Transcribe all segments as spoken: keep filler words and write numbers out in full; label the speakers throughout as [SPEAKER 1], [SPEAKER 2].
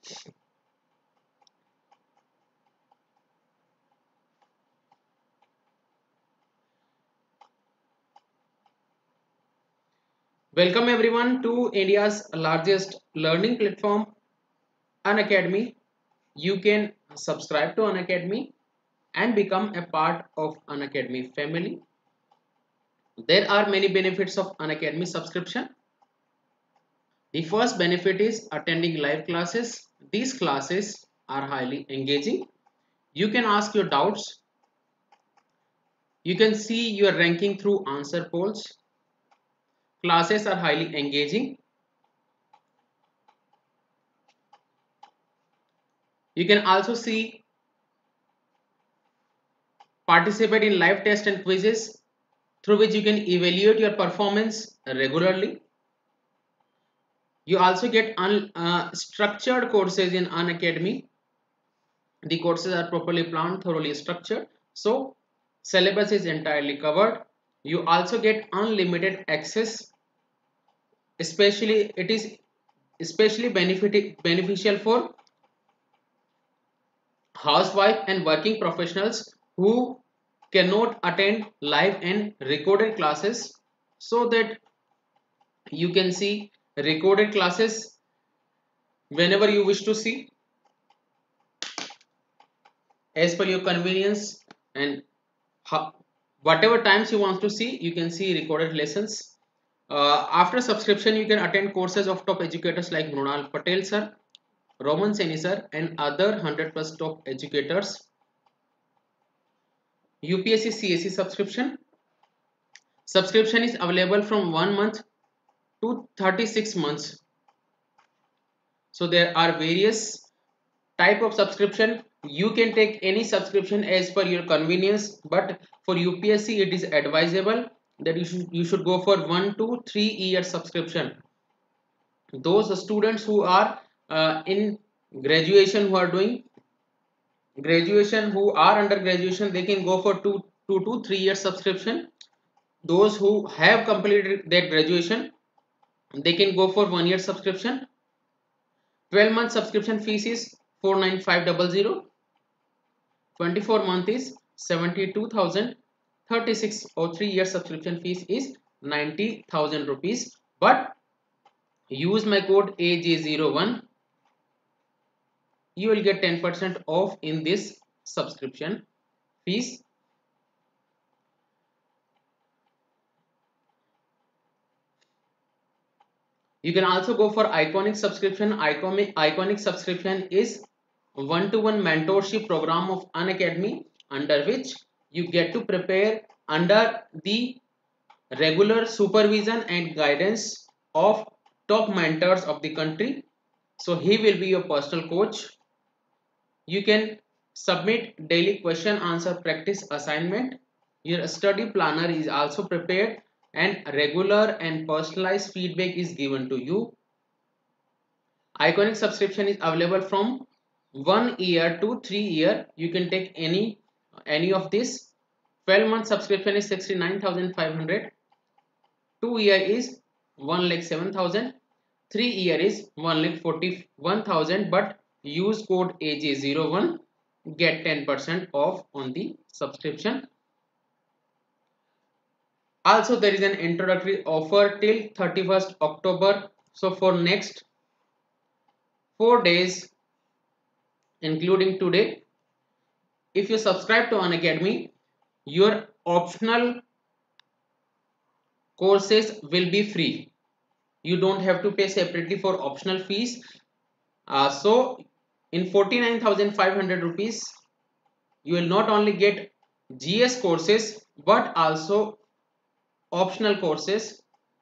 [SPEAKER 1] Welcome everyone to India's largest learning platform, Unacademy. You can subscribe to Unacademy and become a part of Unacademy family. There are many benefits of Unacademy subscription. The first benefit is attending live classes. These classes are highly engaging. You can ask your doubts. You can see your ranking through answer polls. Classes are highly engaging. You can also see participate in live tests and quizzes through which you can evaluate your performance regularly. You also get un, uh, structured courses in Unacademy. The courses are properly planned, thoroughly structured. So syllabus is entirely covered. You also get unlimited access. Especially it is especially benefit, beneficial for housewife and working professionals who cannot attend live and recorded classes, so that you can see recorded classes whenever you wish to see as per your convenience, and how, whatever times you want to see, you can see recorded lessons. Uh, after subscription, you can attend courses of top educators like Mrunal Patel sir, Roman Seni sir, and other one hundred plus top educators. U P S C C S E subscription. Subscription is available from one month to thirty-six months. So there are various type of subscription. You can take any subscription as per your convenience, but for U P S C it is advisable that you should you should go for one to three year subscription. Those students who are uh, in graduation, who are doing graduation, who are under graduation, they can go for two two to three year subscription. Those who have completed their graduation, they can go for one year subscription. twelve month subscription fees is four nine five zero zero. twenty-four month is seventy-two thousand. thirty-six or three year subscription fees is ninety thousand rupees. But use my code A J zero one, you will get ten percent off in this subscription fees. You can also go for iconic subscription. Iconic, iconic subscription is one-to-one mentorship program of Unacademy, under which you get to prepare under the regular supervision and guidance of top mentors of the country. So he will be your personal coach. You can submit daily question answer practice assignment. Your study planner is also prepared and regular and personalized feedback is given to you. Iconic subscription is available from one year to three year. You can take any any of this. twelve month subscription is sixty-nine thousand five hundred. two year is one lakh seven thousand. three year is one lakh forty-one thousand, but use code A J zero one, get ten percent off on the subscription. Also there is an introductory offer till thirty-first October. So for next four days including today, if you subscribe to Unacademy, your optional courses will be free. You don't have to pay separately for optional fees. Uh, so in forty-nine thousand five hundred rupees, you will not only get G S courses but also optional courses.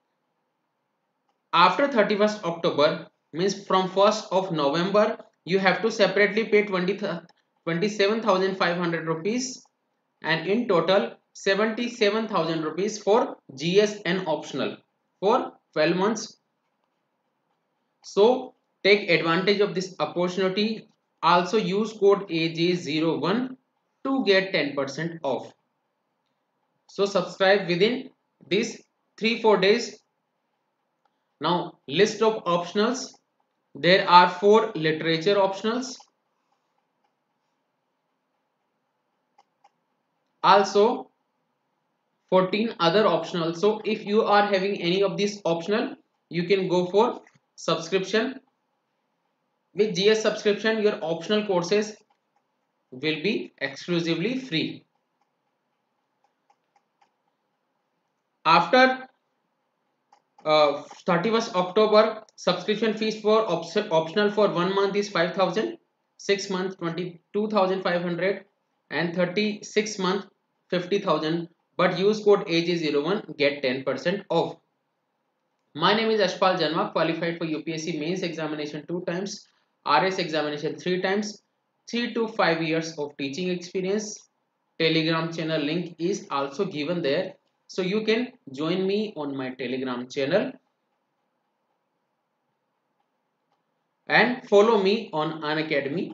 [SPEAKER 1] After thirty-first October, means from first of November, you have to separately pay twenty-seven thousand five hundred rupees, and in total seventy-seven thousand rupees for G S and optional for twelve months. So take advantage of this opportunity. Also use code A J zero one to get ten percent off. So subscribe within these three four days. Now list of optionals. There are four literature optionals. Also fourteen other optional. So if you are having any of these optional, you can go for subscription. With G S subscription, your optional courses will be exclusively free. After uh, thirty-first October, subscription fees for op optional for one month is five thousand, six months twenty-two thousand five hundred, and thirty-six month fifty thousand. But use code A J zero one, get ten percent off. My name is Ashpal Janma, qualified for U P S C mains examination two times, R S examination three times, three to five years of teaching experience. Telegram channel link is also given there, so you can join me on my Telegram channel and follow me on Unacademy.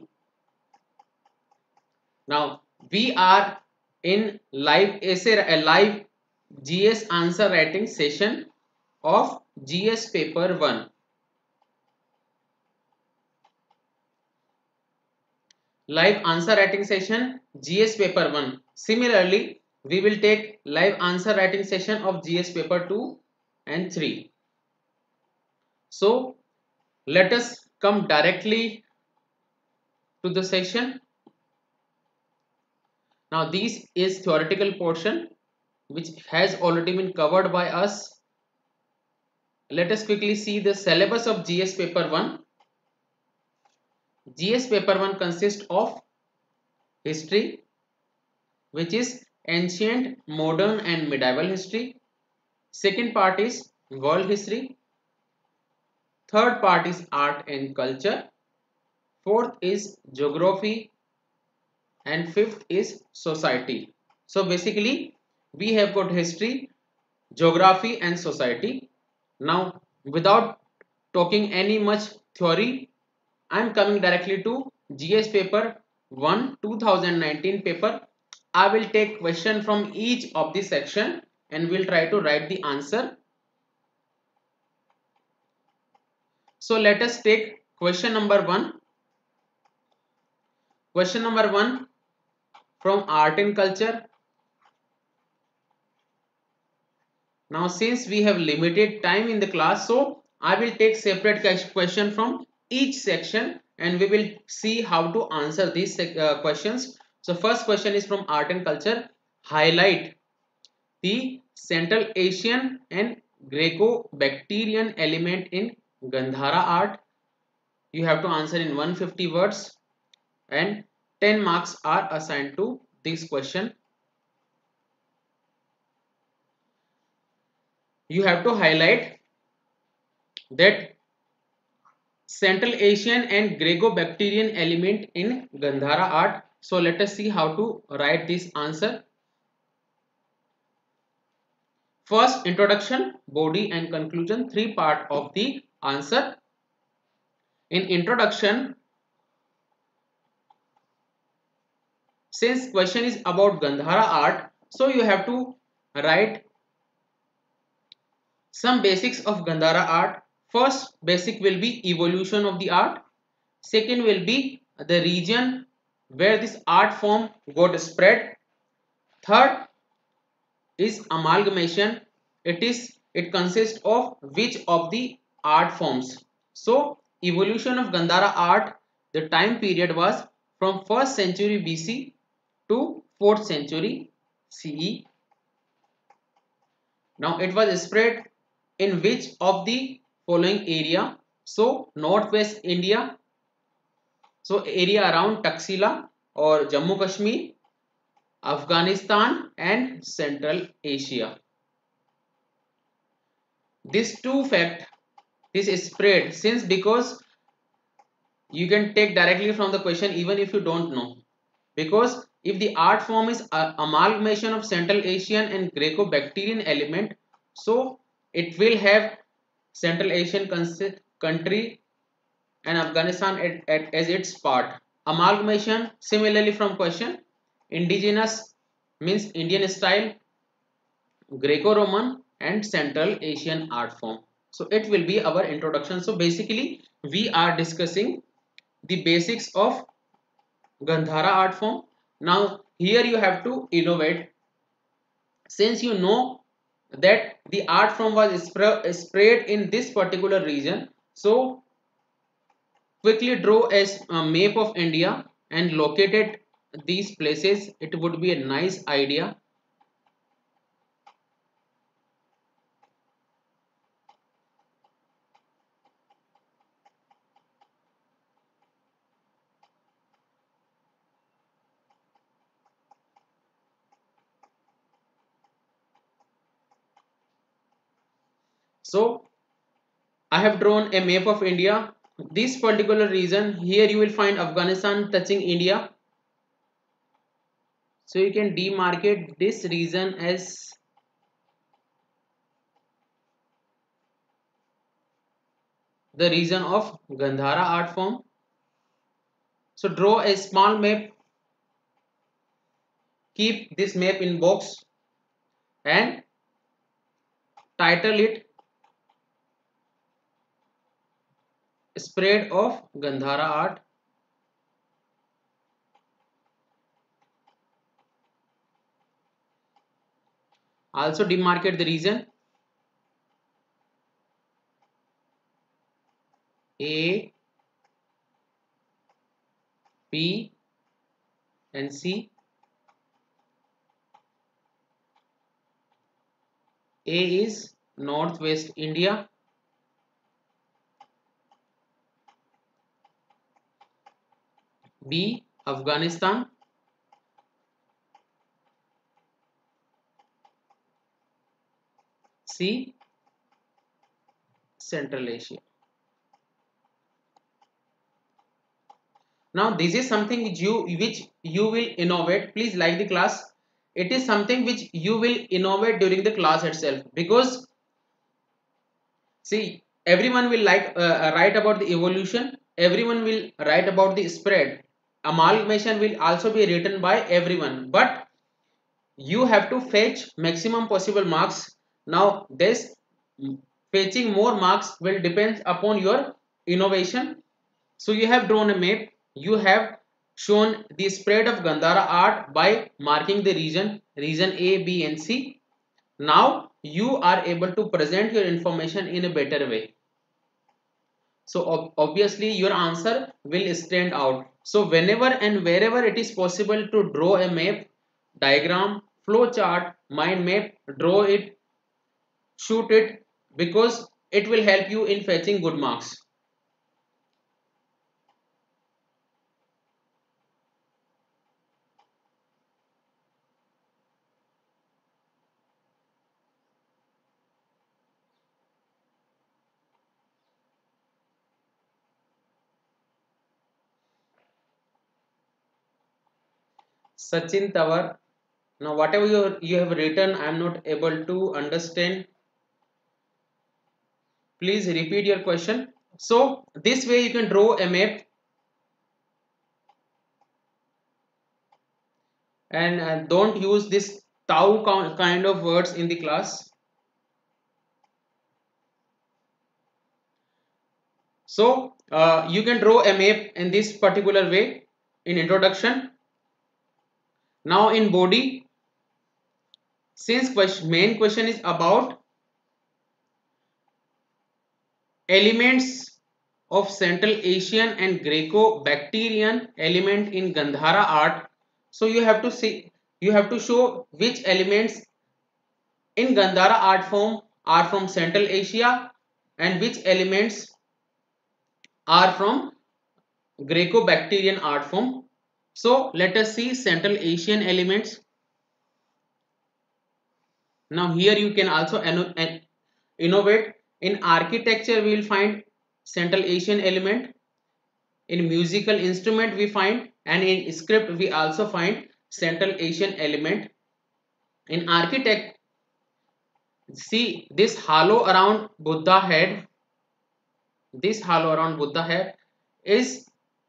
[SPEAKER 1] Now we are in live essay, a live G S answer writing session of G S paper one. Live answer writing session G S paper one. Similarly, we will take live answer writing session of G S paper two and three. So let us come directly to the session. Now this is theoretical portion which has already been covered by us. Let us quickly see the syllabus of G S paper one. G S paper one consists of history, which is ancient, modern and medieval history. Second part is world history. Third part is art and culture. Fourth is geography. And fifth is society. So basically we have got history, geography and society. Now without talking any much theory, I am coming directly to G S paper one two thousand nineteen paper. I will take question from each of the section and will try to write the answer. So let us take question number one. Question number one from art and culture. Now since we have limited time in the class, so I will take separate question from each section and we will see how to answer these uh, questions. So first question is from art and culture. Highlight the Central Asian and Greco-Bactrian element in Gandhara art. You have to answer in one hundred fifty words and ten marks are assigned to this question. You have to highlight that Central Asian and Greco-Bactrian element in Gandhara art. So let us see how to write this answer. First, introduction, body and conclusion, three part of the answer. In introduction, since question is about Gandhara art, so you have to write some basics of Gandhara art. First basic will be evolution of the art. Second will be the region where this art form got spread. Third is amalgamation. It is it consists of which of the art forms. So evolution of Gandhara art, the time period was from first century B C to fourth century C E. Now it was spread in which of the following area? So northwest India, so area around Taxila or Jammu Kashmir, Afghanistan and Central Asia. This two fact, this is spread since because you can take directly from the question even if you don't know, because if the art form is a amalgamation of Central Asian and Greco-Bactrian element, so it will have Central Asian country and Afghanistan at, at, as its part. Amalgamation, similarly from question, indigenous means Indian style, Greco-Roman and Central Asian art form. So it will be our introduction. So basically we are discussing the basics of Gandhara art form. Now here you have to innovate. Since you know that the art form was spread spread in this particular region, so quickly draw a uh, map of India and located these places. It would be a nice idea. So I have drawn a map of India. This particular region, here you will find Afghanistan touching India. So you can demarcate this region as the region of Gandhara art form. So draw a small map, keep this map in box and title it Spread of Gandhara art. Also demarcate the region A, B and C. A is Northwest India, B Afghanistan, C Central Asia. Now this is something which you which you will innovate. Please like the class. It is something which you will innovate during the class itself, because see, everyone will like uh, uh, write about the evolution, everyone will write about the spread, amalgamation will also be written by everyone, but you have to fetch maximum possible marks. Now this fetching more marks will depend upon your innovation. So you have drawn a map, you have shown the spread of Gandhara art by marking the region, region A, B and C. Now you are able to present your information in a better way. So ob obviously your answer will stand out. So whenever and wherever it is possible to draw a map, diagram, flow chart, mind map, draw it, shoot it, because it will help you in fetching good marks. Sachin Tawar. Now whatever you, you have written, I am not able to understand. Please repeat your question. So this way you can draw a map and uh, don't use this tau kind of words in the class. So uh, you can draw a map in this particular way in introduction. Now in body, since question, main question is about elements of Central Asian and Greco-Bactrian element in Gandhara art. So you have to see, you have to show which elements in Gandhara art form are from Central Asia and which elements are from Greco-Bactrian art form. So let us see Central Asian elements. Now here you can also innovate. In architecture we will find Central Asian element. In musical instrument we find, and in script we also find Central Asian element. In architect, see this halo around Buddha head. This halo around Buddha head is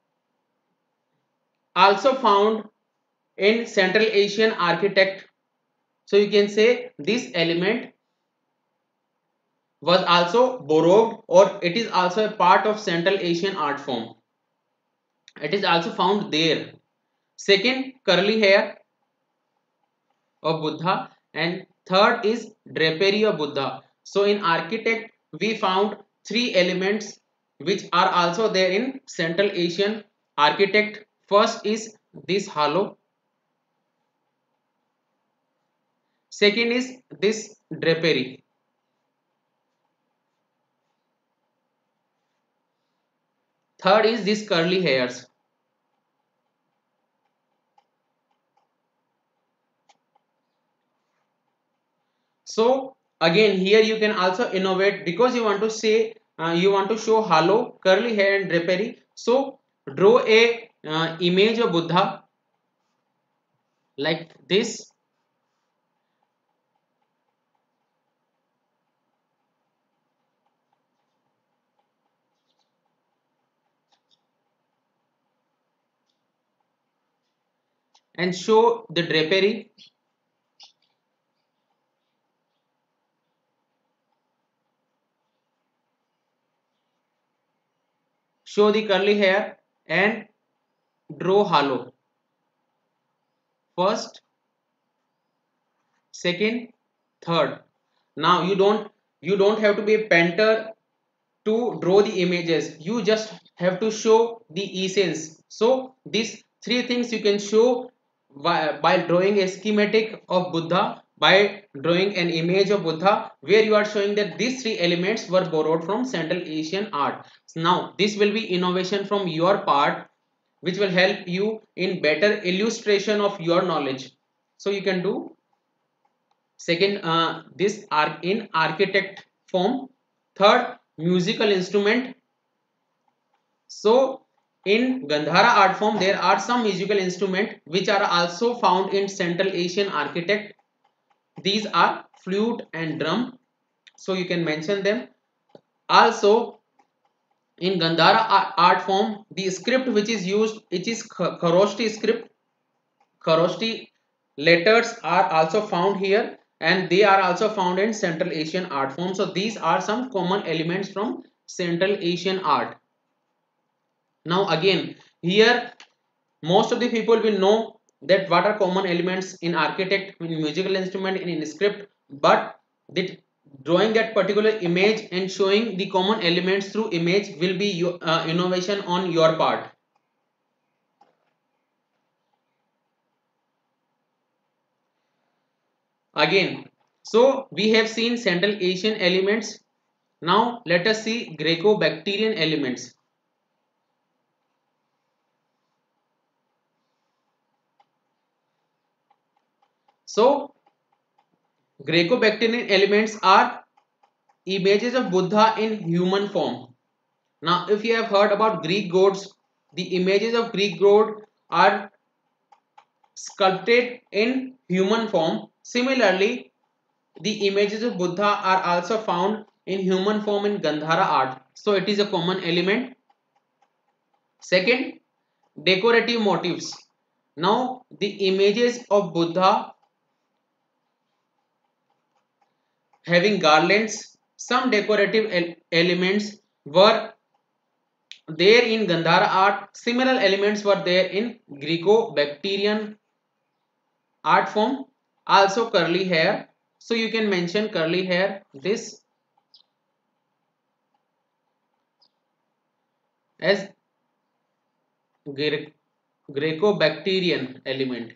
[SPEAKER 1] also found in Central Asian architect. So you can say this element was also borrowed, or it is also a part of Central Asian art form. It is also found there. Second, curly hair of Buddha, and third is drapery of Buddha. So in architect we found three elements which are also there in Central Asian architect. First is this halo, second is this drapery, third is this curly hairs. So again here you can also innovate, because you want to say uh, you want to show halo, curly hair and drapery. So draw a uh, image of Buddha like this, and show the drapery, show the curly hair, and draw halo. First, second, third. Now you don't you don't have to be a painter to draw the images. You just have to show the essence. So these three things you can show by, by drawing a schematic of Buddha, by drawing an image of Buddha, where you are showing that these three elements were borrowed from Central Asian art. Now this will be innovation from your part, which will help you in better illustration of your knowledge. So you can do second, uh, this are in architect form. Third, musical instrument. So in Gandhara art form there are some musical instruments which are also found in Central Asian architect. These are flute and drum, so you can mention them. Also in Gandhara art form, the script which is used, it is Kharoshti script. Kharoshti letters are also found here, and they are also found in Central Asian art form. So these are some common elements from Central Asian art. Now again here most of the people will know that what are common elements in architect, in musical instrument, in, in script, but the drawing that particular image and showing the common elements through image will be your, uh, innovation on your part. Again, so we have seen Central Asian elements. Now let us see Greco-Bactrian elements. So Greco-Bactrian elements are images of Buddha in human form. Now if you have heard about Greek gods, the images of Greek god are sculpted in human form. Similarly, the images of Buddha are also found in human form in Gandhara art. So it is a common element. Second, decorative motifs. Now the images of Buddha having garlands, some decorative el elements were there in Gandhara art. Similar elements were there in Greco-Bactrian art form. Also curly hair. So you can mention curly hair, this as Gre Greco-Bactrian element.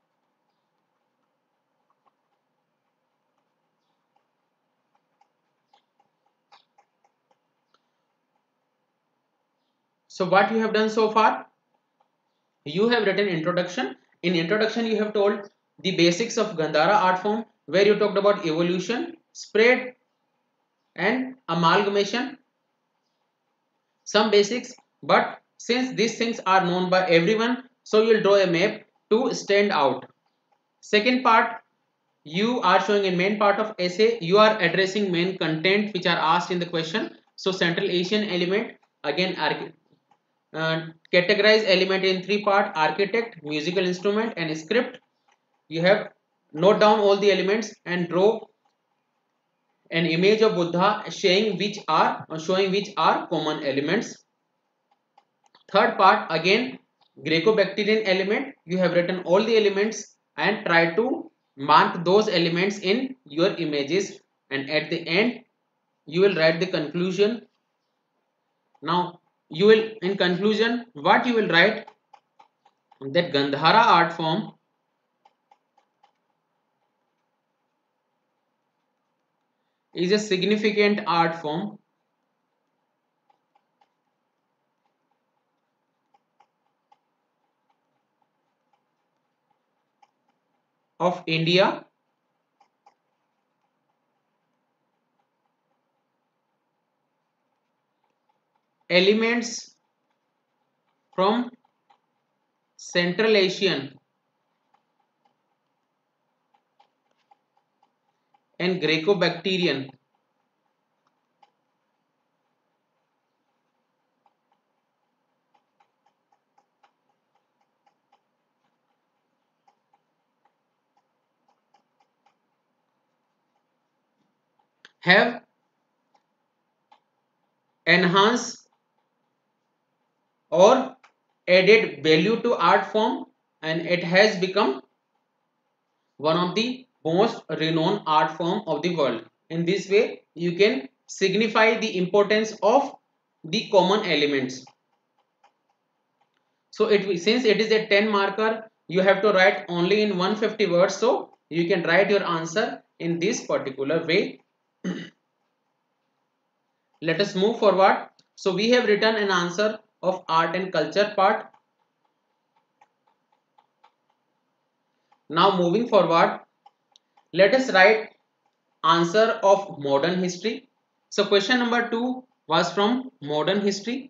[SPEAKER 1] So what you have done so far? You have written introduction. In introduction you have told the basics of Gandhara art form, where you talked about evolution, spread and amalgamation, some basics. But since these things are known by everyone, so you will draw a map to stand out. Second part, you are showing a main part of essay. You are addressing main content which are asked in the question. So Central Asian element, again uh, categorize element in three part: architect, musical instrument and script. You have note down all the elements and draw an image of Buddha showing which are showing which are common elements. Third part, again Greco-Bactrian element. You have written all the elements and try to mark those elements in your images, and at the end you will write the conclusion. Now you will, in conclusion, what you will write, that Gandhara art form is a significant art form of India elements from Central Asian and Greco-Bactrian have enhanced or added value to art form, and it has become one of the most renowned art form of the world. In this way you can signify the importance of the common elements. So it since it is a ten marker, you have to write only in one hundred fifty words, so you can write your answer in this particular way. Let us move forward. So we have written an answer of art and culture part. Now moving forward, let us write answer of modern history. So question number two was from modern history.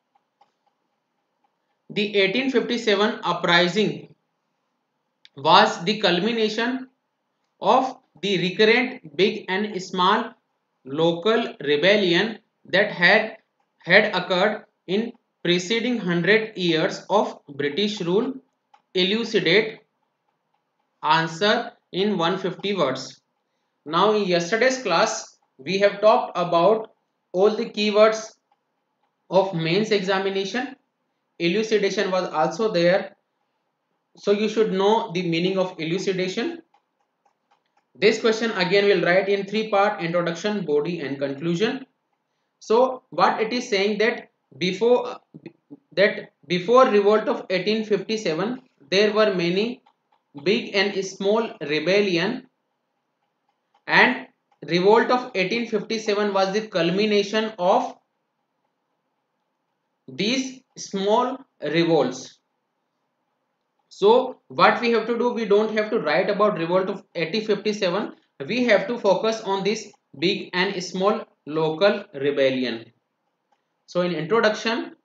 [SPEAKER 1] The eighteen fifty-seven uprising was the culmination of the recurrent big and small local rebellion that had had occurred in preceding one hundred years of British rule. Elucidate answer in one hundred fifty words. Now in yesterday's class we have talked about all the keywords of mains examination. Elucidation was also there, so you should know the meaning of elucidation. This question again will write in three part: introduction, body and conclusion. So what it is saying, that before that before revolt of eighteen fifty-seven there were many big and small rebellion, and revolt of eighteen fifty-seven was the culmination of these small revolts. So what we have to do, we don't have to write about revolt of eighteen fifty-seven, we have to focus on this big and small local rebellion. So in introduction,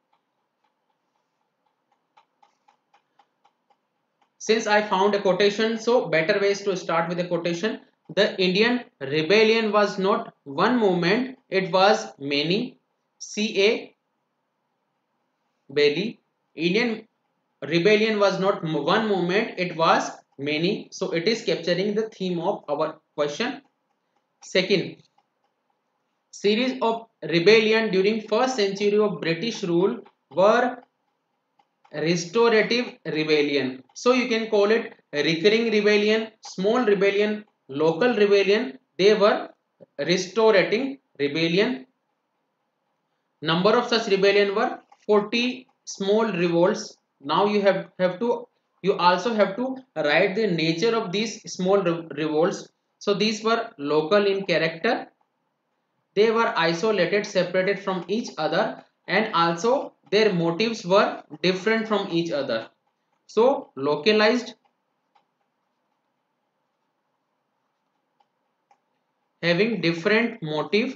[SPEAKER 1] since I found a quotation, so better ways to start with a quotation. The Indian rebellion was not one movement, it was many. C A Bailey. Indian rebellion was not one movement, it was many. So it is capturing the theme of our question. Second, series of rebellion during first century of British rule were restorative rebellion. So you can call it recurring rebellion, small rebellion, local rebellion. They were restorating rebellion. Number of such rebellion were forty small revolts. Now you have, have to you also have to write the nature of these small re revolts. So these were local in character. They were isolated, separated from each other, and also their motives were different from each other. So localized, having different motive,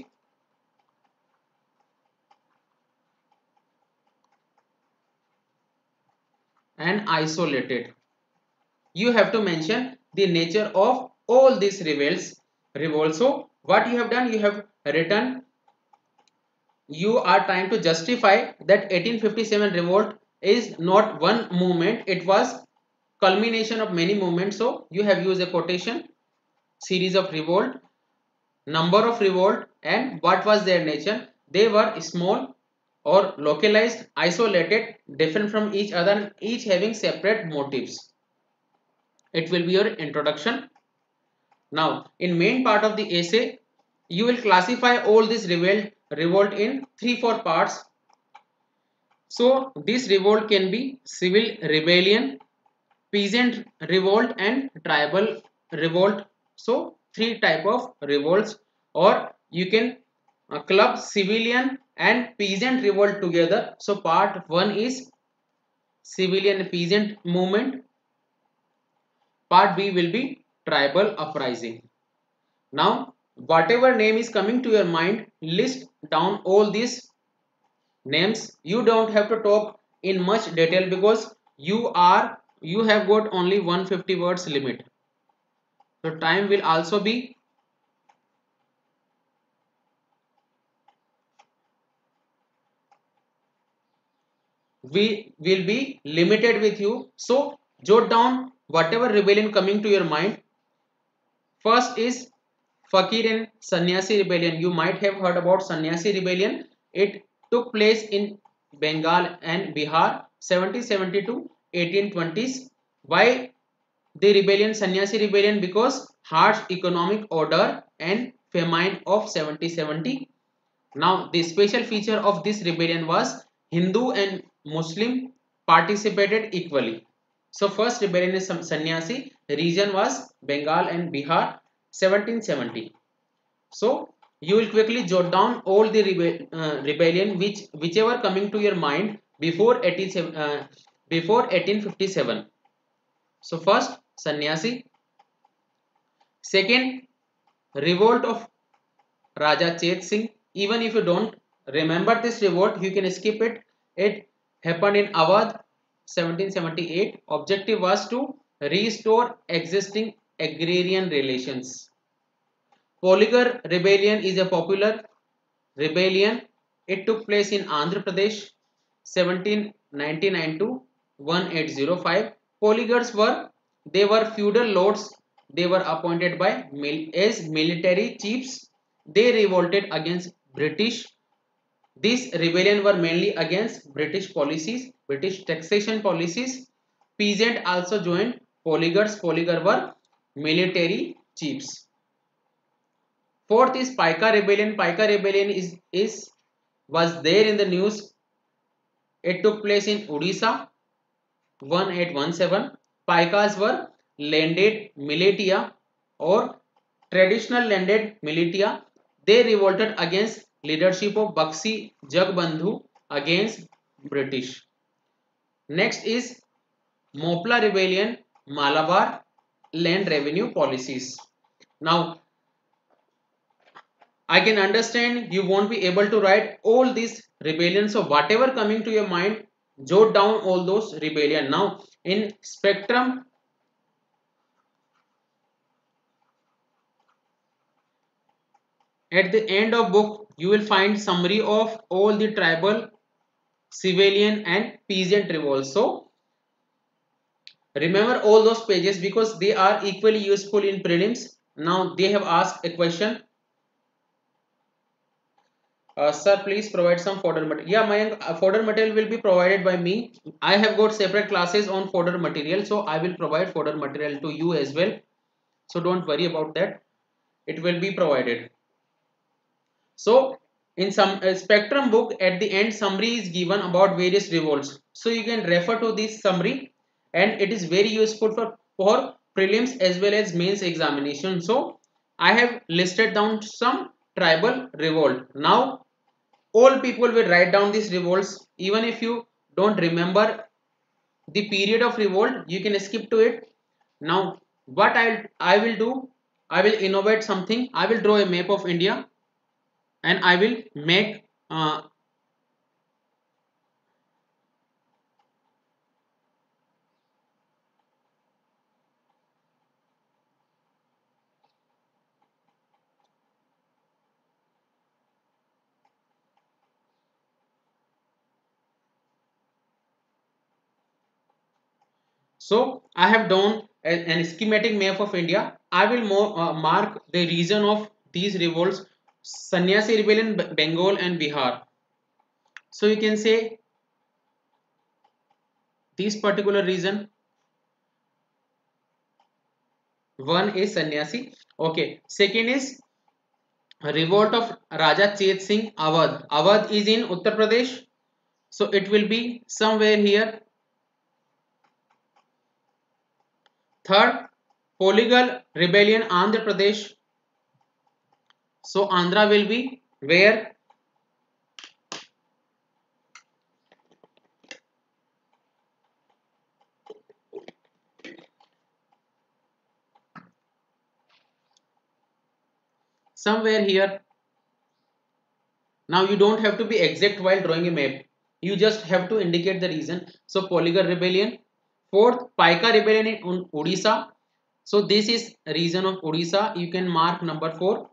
[SPEAKER 1] and isolated. You have to mention the nature of all these revolts. Revolts. So what you have done, you have written, you are trying to justify that eighteen fifty-seven revolt is not one movement, it was culmination of many movements. So you have used a quotation, series of revolt. number of revolt, and what was their nature. They were small or localized, isolated, different from each other, each having separate motives. It will be your introduction. Now, in main part of the essay, you will classify all this revolt, revolt in three, four parts. So, this revolt can be civil rebellion, peasant revolt, and tribal revolt. So, three type of revolts, or you can uh, club civilian and peasant revolt together. So, part one is civilian peasant movement. Part B will be tribal uprising. Now, whatever name is coming to your mind, list down all these names. You don't have to talk in much detail because you are you have got only one hundred fifty words limit. So time will also be we will be limited with you. So jot down whatever rebellion coming to your mind. First is Fakir and Sannyasi rebellion. You might have heard about Sannyasi rebellion. It took place in Bengal and Bihar seventeen seventy to eighteen twenties. Why the rebellion, Sannyasi rebellion? Because harsh economic order and famine of seventeen seventy. Now the special feature of this rebellion was Hindu and Muslim participated equally. So first rebellion is some Sannyasi. Region was Bengal and Bihar seventeen seventy. So you will quickly jot down all the rebe uh, rebellion which whichever coming to your mind before eighteen, uh, before eighteen fifty-seven. So first Sannyasi, second revolt of Raja Chet Singh. Even if you don't remember this revolt, you can skip it. It happened in Awadh seventeen seventy-eight. Objective was to restore existing agrarian relations. Poligar rebellion is a popular rebellion. It took place in Andhra Pradesh seventeen ninety-nine to eighteen oh five. Polygars were they were feudal lords. They were appointed by as military chiefs. They revolted against British. These rebellion were mainly against British policies, British taxation policies. Peasant also joined polygars. Polygar were military chiefs. Fourth is Paika rebellion. Paika rebellion is, is was there in the news. It took place in Odisha eighteen seventeen. Paikas were landed militia or traditional landed militia. They revolted against leadership of Bakshi Jagbandhu against British. Next is Mopla rebellion, Malabar land revenue policies. Now I can understand you won't be able to write all these rebellions. So whatever coming to your mind, jot down all those rebellion. Now in spectrum, at the end of book, you will find summary of all the tribal, civilian and peasant revolts. So remember all those pages because they are equally useful in prelims. Now they have asked a question. Uh, sir, please provide some fodder material. Yeah, my uh, fodder material will be provided by me. I have got separate classes on fodder material, so I will provide fodder material to you as well. So don't worry about that. It will be provided. So in some uh, spectrum book at the end summary is given about various revolts. So you can refer to this summary and it is very useful for, for prelims as well as mains examination. So I have listed down some tribal revolt. Now all people will write down these revolts. Even if you don't remember the period of revolt, you can skip to it. Now what I I will do, I will innovate something. I will draw a map of India and I will make uh, so I have done a, an schematic map of India. I will more, uh, mark the region of these revolts: Sannyasi rebellion, Bengal and Bihar. So you can say this particular reason. One is Sannyasi. Okay. Second is revolt of Raja Chet Singh Awadh. Awadh is in Uttar Pradesh. So it will be somewhere here. Third, Polygal rebellion, Andhra Pradesh. So Andhra will be where? Somewhere here. Now you don't have to be exact while drawing a map. You just have to indicate the reason. So Polygal rebellion. Fourth, Paika rebellion in Odisha. So this is region of Odisha. You can mark number four.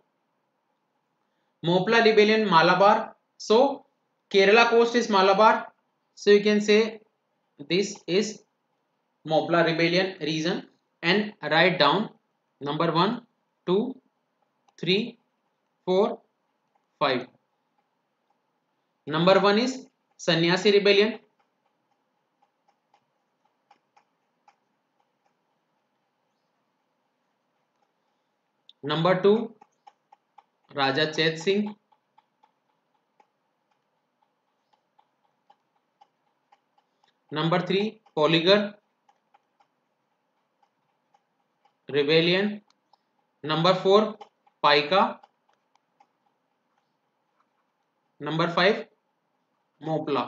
[SPEAKER 1] Mopla rebellion, Malabar. So Kerala coast is Malabar. So you can say this is Mopla rebellion region, and write down number one, two, three, four, five. Number one is Sannyasi rebellion. Number two, Raja Chet Singh. Number three, Polygar rebellion. Number four, Paika. Number five, Mopla.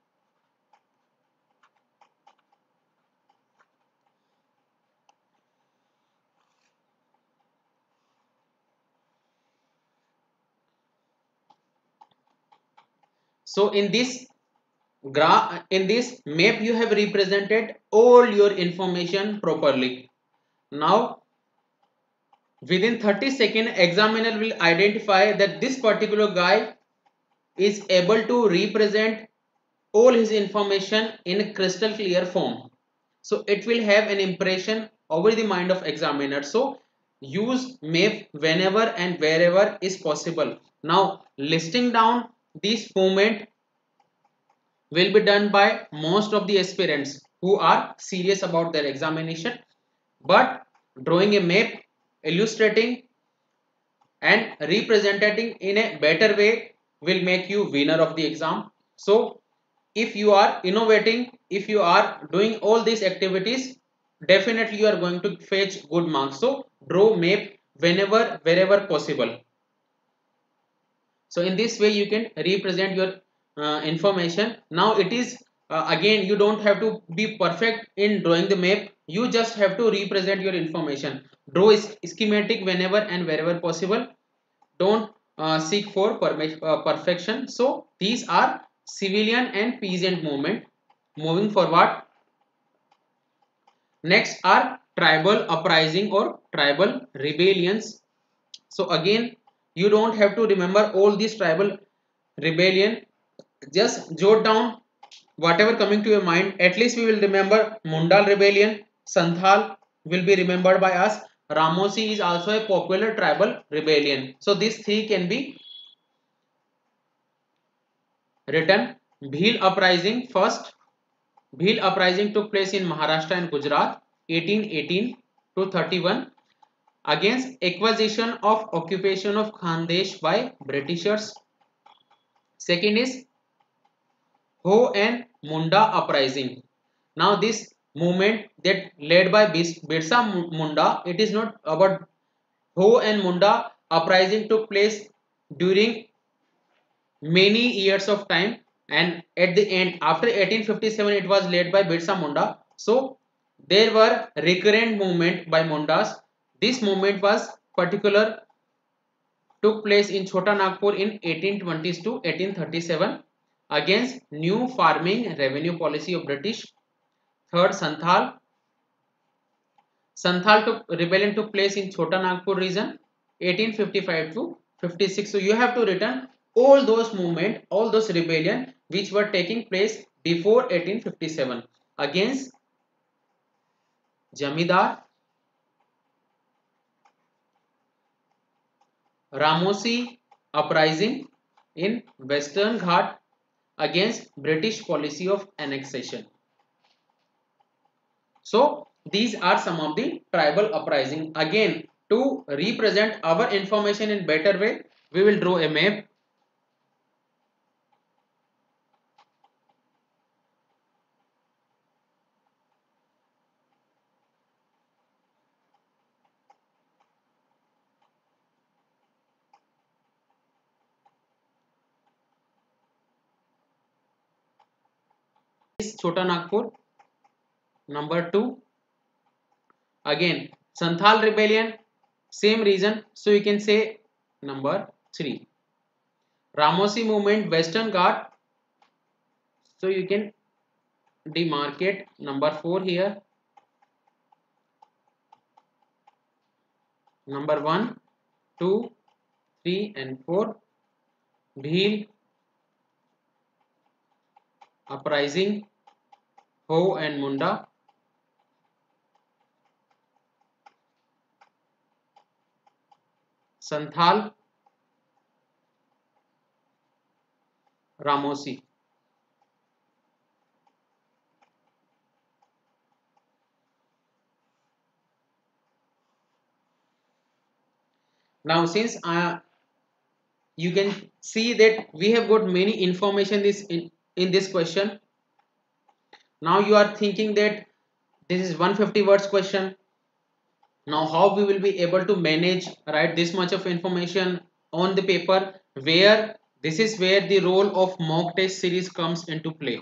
[SPEAKER 1] So in this graph, in this map, you have represented all your information properly. Now within thirty seconds, examiner will identify that this particular guy is able to represent all his information in crystal clear form. So it will have an impression over the mind of examiner. So use map whenever and wherever is possible. Now listing down this movement will be done by most of the aspirants who are serious about their examination, but drawing a map, illustrating and representing in a better way will make you winner of the exam. So if you are innovating, if you are doing all these activities, definitely you are going to fetch good marks. So draw map whenever, wherever possible. So in this way you can represent your uh, information. Now it is uh, again, you don't have to be perfect in drawing the map. You just have to represent your information. Draw schematic whenever and wherever possible. Don't uh, seek for uh, perfection. So these are civilian and peasant movement. Moving forward, next are tribal uprising or tribal rebellions. So again, you don't have to remember all these tribal rebellion. Just jot down whatever coming to your mind. At least we will remember Mundal rebellion. Santhal will be remembered by us. Ramosi is also a popular tribal rebellion. So these three can be written. Bhil uprising first. Bhil uprising took place in Maharashtra and Gujarat eighteen eighteen to thirty-one against acquisition of occupation of Khandesh by Britishers. Second is Ho and Munda uprising. Now this movement that led by Birsa Munda, it is not about Ho and Munda uprising took place during many years of time, and at the end after eighteen fifty-seven it was led by Birsa Munda. So there were recurrent movement by Mundas. This movement was particular took place in Chota Nagpur in eighteen twenties to eighteen thirty-seven against new farming revenue policy of British. Third, Santhal. Santhal took, rebellion took place in Chota Nagpur region eighteen fifty-five to fifty-six. So you have to return all those movement, all those rebellion which were taking place before eighteen fifty-seven against Jamidar, Ramosi uprising in Western Ghat against British policy of annexation. So these are some of the tribal uprising. Again, to represent our information in better way, we will draw a map. Is Chota Nagpur. Number two, again Santhal rebellion, same reason, so you can say number three. Ramosi movement, Western Ghat, so you can demarcate number four here. Number one, two, three and four. Bhil uprising, Ho and Munda. Santhal, Ramosi. Now since uh, you can see that we have got many information this in, in this question. Now you are thinking that this is one hundred fifty words question. Now how we will be able to manage write this much of information on the paper, where this is where the role of mock test series comes into play.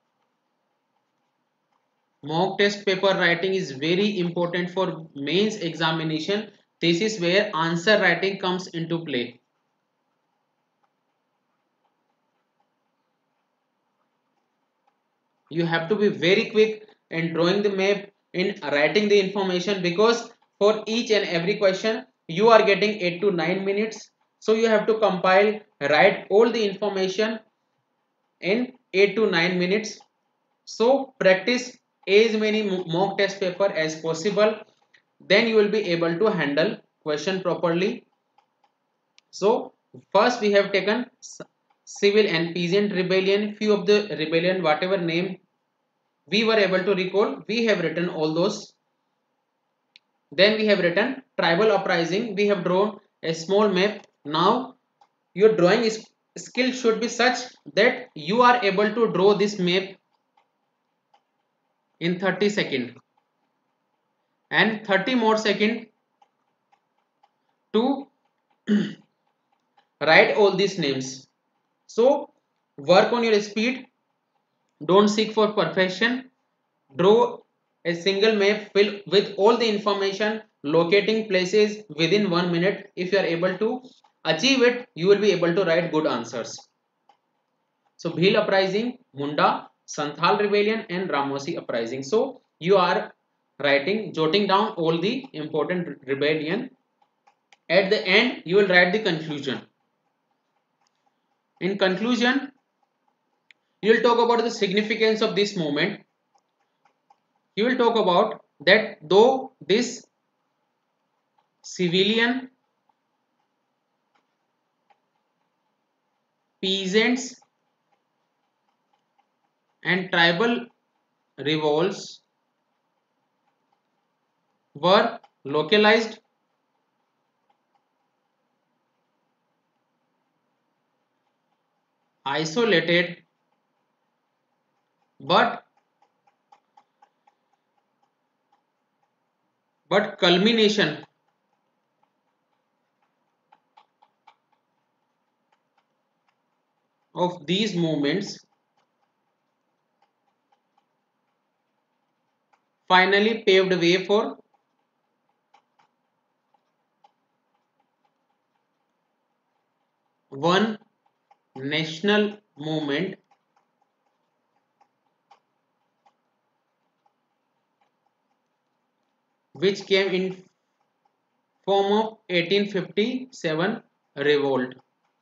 [SPEAKER 1] Mock test paper writing is very important for mains examination. This is where answer writing comes into play. You have to be very quick in drawing the map, in writing the information, because for each and every question you are getting eight to nine minutes. So you have to compile, write all the information in eight to nine minutes. So practice as many mock test paper as possible, then you will be able to handle question properly. So first we have taken civil and peasant rebellion. Few of the rebellion, whatever name we were able to recall, we have written all those. Then we have written tribal uprising. We have drawn a small map. Now your drawing is skill should be such that you are able to draw this map in thirty seconds and thirty more seconds to write all these names. So work on your speed, don't seek for perfection. Draw a single map fill with all the information, locating places within one minute. If you are able to achieve it, you will be able to write good answers. So Bhil uprising, Munda, Santhal rebellion and Ramosi uprising. So you are writing, jotting down all the important rebellion. At the end, you will write the conclusion. In conclusion, you will talk about the significance of this movement. You will talk about that though this civilian, peasants and tribal revolts were localized, isolated, but but culmination of these movements finally paved way for one national movement which came in form of eighteen fifty-seven revolt.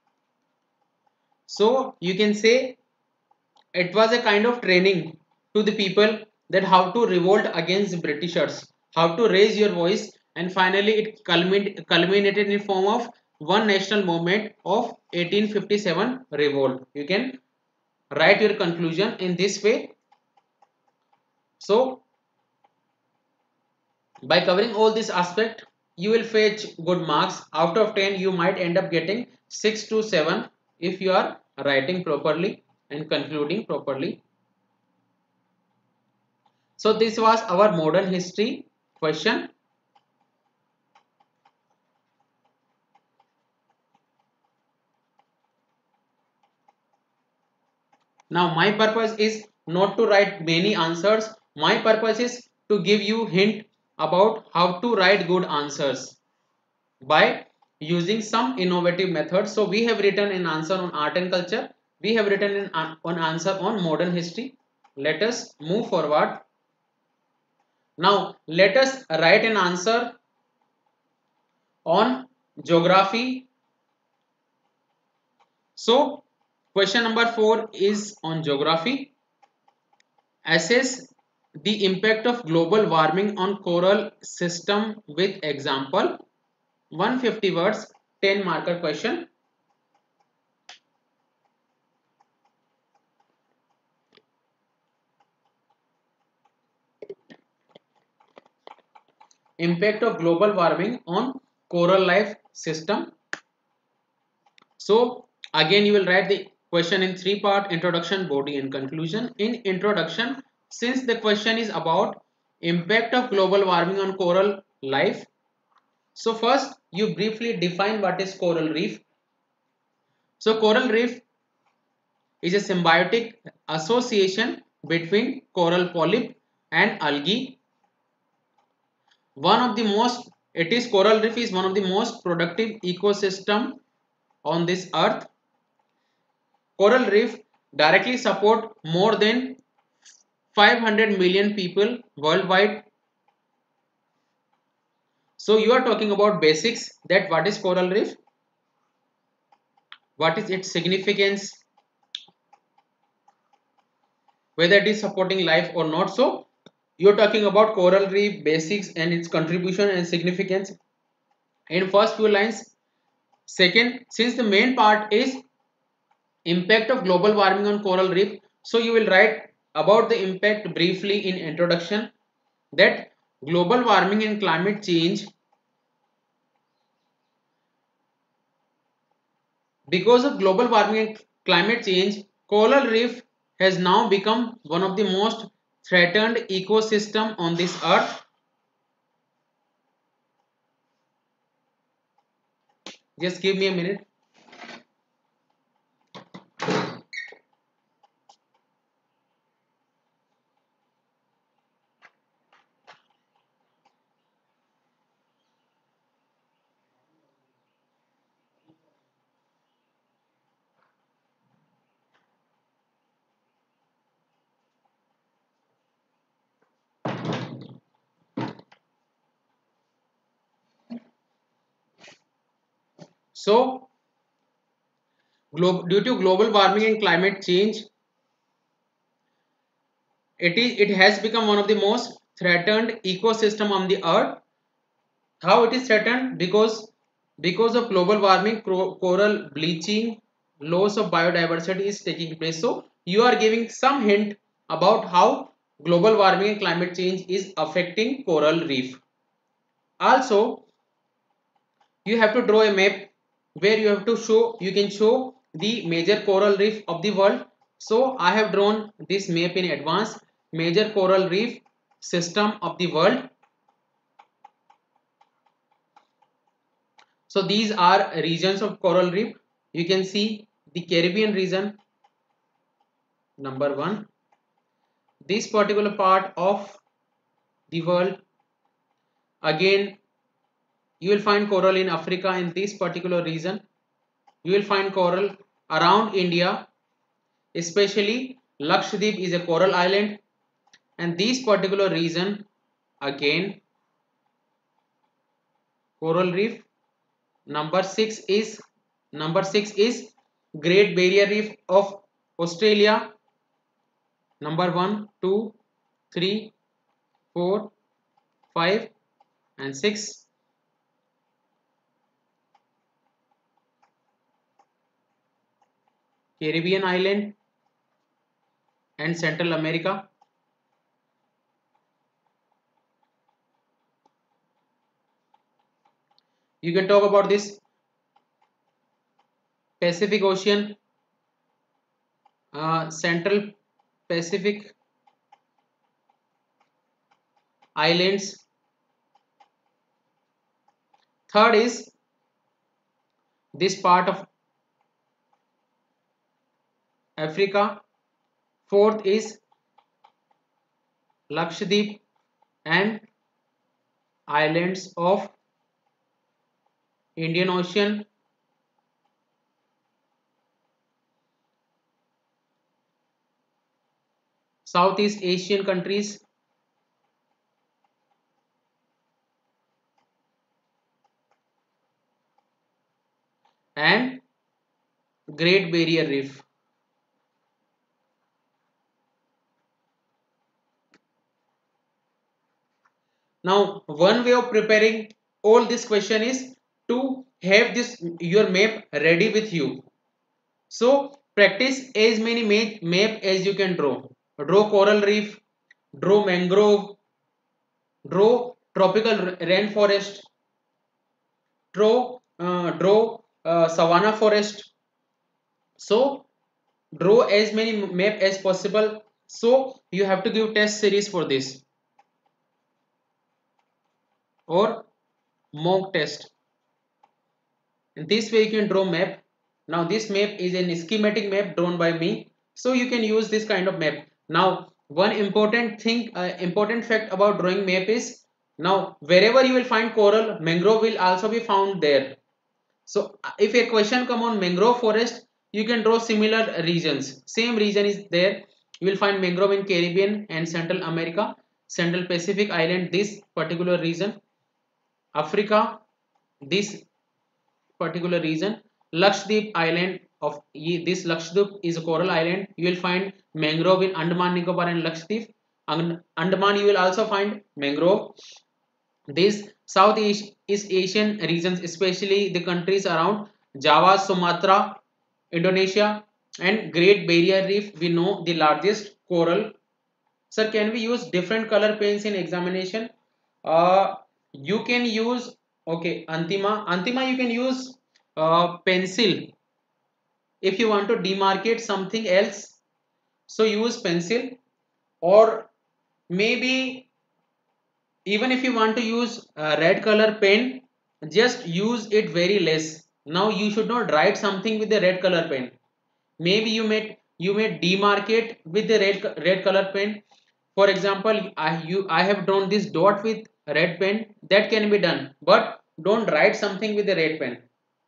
[SPEAKER 1] So you can say it was a kind of training to the people that how to revolt against Britishers, how to raise your voice, and finally it culminated in form of one national movement of eighteen fifty-seven revolt. You can write your conclusion in this way. So by covering all this aspect, you will fetch good marks. Out of ten, you might end up getting six to seven if you are writing properly and concluding properly. So this was our modern history question. Now my purpose is not to write many answers. My purpose is to give you hint about how to write good answers by using some innovative methods. So we have written an answer on art and culture. We have written an, an answer on modern history. Let us move forward. Now let us write an answer on geography. So question number four is on geography. Assess the impact of global warming on coral system with example. one hundred fifty words, ten marker question. Impact of global warming on coral life system. So again you will write the question in three part: introduction, body and conclusion. In introduction, since the question is about impact of global warming on coral life, so first you briefly define what is coral reef. So coral reef is a symbiotic association between coral polyp and algae. One of the most, it is coral reef is one of the most productive ecosystem on this earth. Coral reef directly support more than five hundred million people worldwide. So you are talking about basics, that what is coral reef, what is its significance, whether it is supporting life or not. So you are talking about coral reef basics and its contribution and significance in first few lines. Second, since the main part is impact of global warming on coral reef, so you will write about the impact briefly in introduction, that global warming and climate change, because of global warming and climate change, coral reef has now become one of the most threatened ecosystem on this earth. Just give me a minute. So due to global warming and climate change, it is it has become one of the most threatened ecosystem on the earth. How it is threatened? Because because of global warming, coral bleaching, loss of biodiversity is taking place. So you are giving some hint about how global warming and climate change is affecting coral reef. Also, you have to draw a map where you have to show, you can show the major coral reef of the world. So I have drawn this map in advance, major coral reef system of the world. So these are regions of coral reef. You can see the Caribbean region, number one. This particular part of the world, again you will find coral in Africa in this particular region. You will find coral around India, especially Lakshadweep is a coral island, and this particular region again coral reef. Number six is number six is Great Barrier Reef of Australia. Number one, two, three, four, five, and six. Caribbean island and Central America. You can talk about this Pacific Ocean, uh, Central Pacific islands. Third is this part of Africa. Fourth is Lakshadweep and islands of Indian Ocean. Southeast Asian countries. And Great Barrier Reef. Now, one way of preparing all this question is to have this your map ready with you. So practice as many map as you can draw. Draw coral reef, draw mangrove, draw tropical rainforest, draw uh, draw uh, savanna forest. So draw as many map as possible. So you have to give test series for this or mock test. In this way you can draw map. Now this map is a schematic map drawn by me, so you can use this kind of map. Now one important thing, uh, important fact about drawing map is, now wherever you will find coral, mangrove will also be found there. So if a question come on mangrove forest, you can draw similar regions. Same region is there. You will find mangrove in Caribbean and Central America, Central Pacific island, this particular region, Africa, this particular region, Lakshadweep island of this Lakshadweep is a coral island. You will find mangrove in Andaman Nicobar and Lakshadweep. Andaman you will also find mangrove. These Southeast Asian regions, especially the countries around Java, Sumatra, Indonesia and Great Barrier Reef, we know the largest coral. Sir, can we use different color pens in examination? Uh, you can use, okay, Antima. Antima, you can use uh, pencil. If you want to demarcate something else, so use pencil, or maybe even if you want to use a red color pen, just use it very less. Now you should not write something with the red color pen. Maybe you may you may demarcate with the red red color pen. For example, I you I have drawn this dot with red pen. That can be done, but don't write something with the red pen.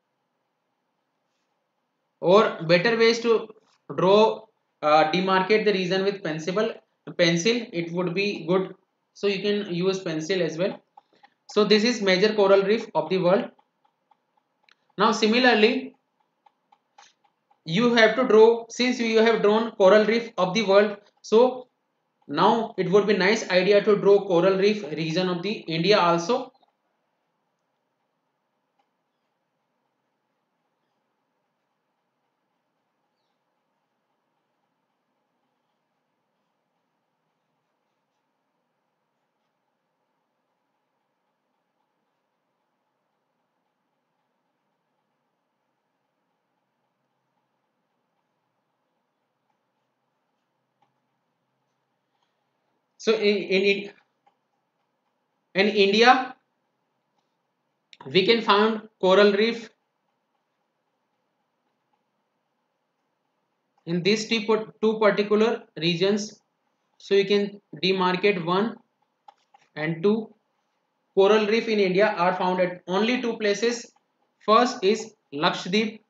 [SPEAKER 1] Or better ways to draw, uh, demarcate the region with pencil. Pencil, it would be good. So you can use pencil as well. So this is major coral reef of the world. Now similarly, you have to draw, since you have drawn coral reef of the world, so now it would be nice idea to draw coral reef region of the India also. So in, in, in India, we can find coral reef in these two, two particular regions. So you can demarcate one and two. Coral reef in India are found at only two places. First is Lakshadweep.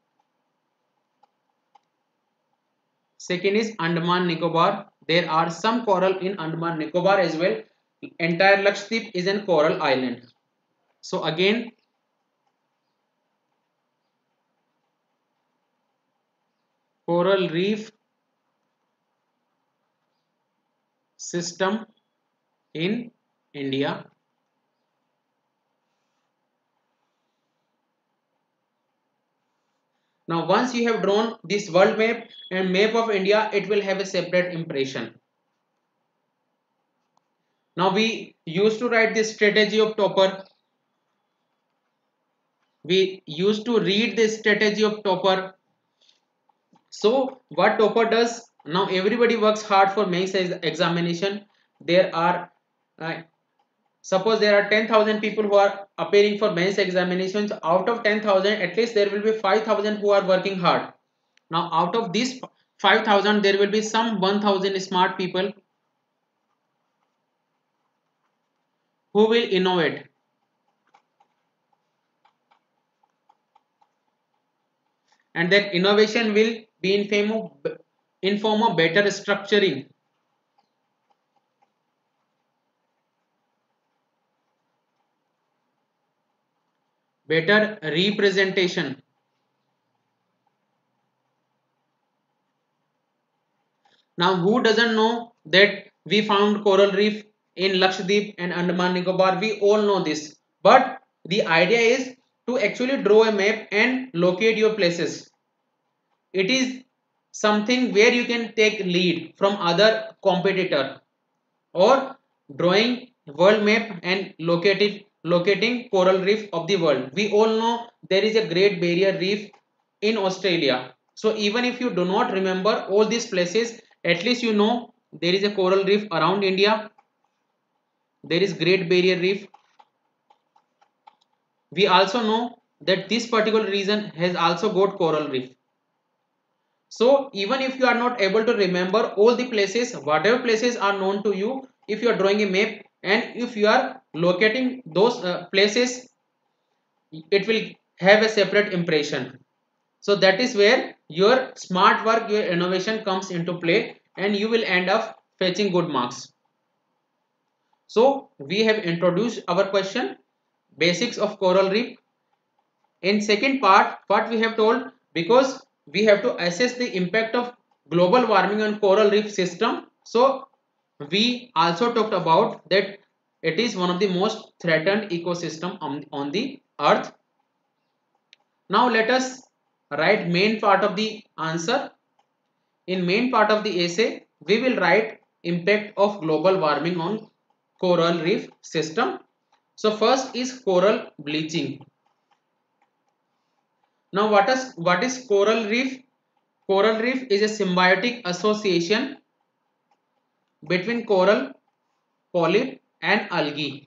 [SPEAKER 1] Second is Andaman Nicobar. There are some coral in Andaman Nicobar as well. Entire Lakshadweep is an coral island. So again, coral reef system in India. Now once you have drawn this world map and map of India, it will have a separate impression. Now we used to write this strategy of topper. We used to read the strategy of topper. So what topper does, now everybody works hard for mains examination. There are uh, suppose there are ten thousand people who are appearing for mains examinations. Out of ten thousand, at least there will be five thousand who are working hard. Now out of these five thousand, there will be some one thousand smart people who will innovate. And that innovation will be in form of, in form of better structuring, better representation. Now who doesn't know that we found coral reef in Lakshadweep and Andaman Nicobar? We all know this, but the idea is to actually draw a map and locate your places. It is something where you can take lead from other competitor, or drawing world map and locating locating coral reef of the world. We all know there is a Great Barrier Reef in Australia. So even if you do not remember all these places, at least you know there is a coral reef around India. There is Great Barrier Reef. We also know that this particular region has also got coral reef. So even if you are not able to remember all the places, whatever places are known to you, if you are drawing a map and if you are locating those uh, places, it will have a separate impression. So that is where your smart work, your innovation comes into play, and you will end up fetching good marks. So we have introduced our question, basics of coral reef. In second part, what we have told, because we have to assess the impact of global warming on coral reef system, so we also talked about that it is one of the most threatened ecosystem on, on the earth. Now let us write main part of the answer. In main part of the essay, we will write impact of global warming on coral reef system. So first is coral bleaching. Now what is what is coral reef? Coral reef is a symbiotic association between coral, polyp and algae.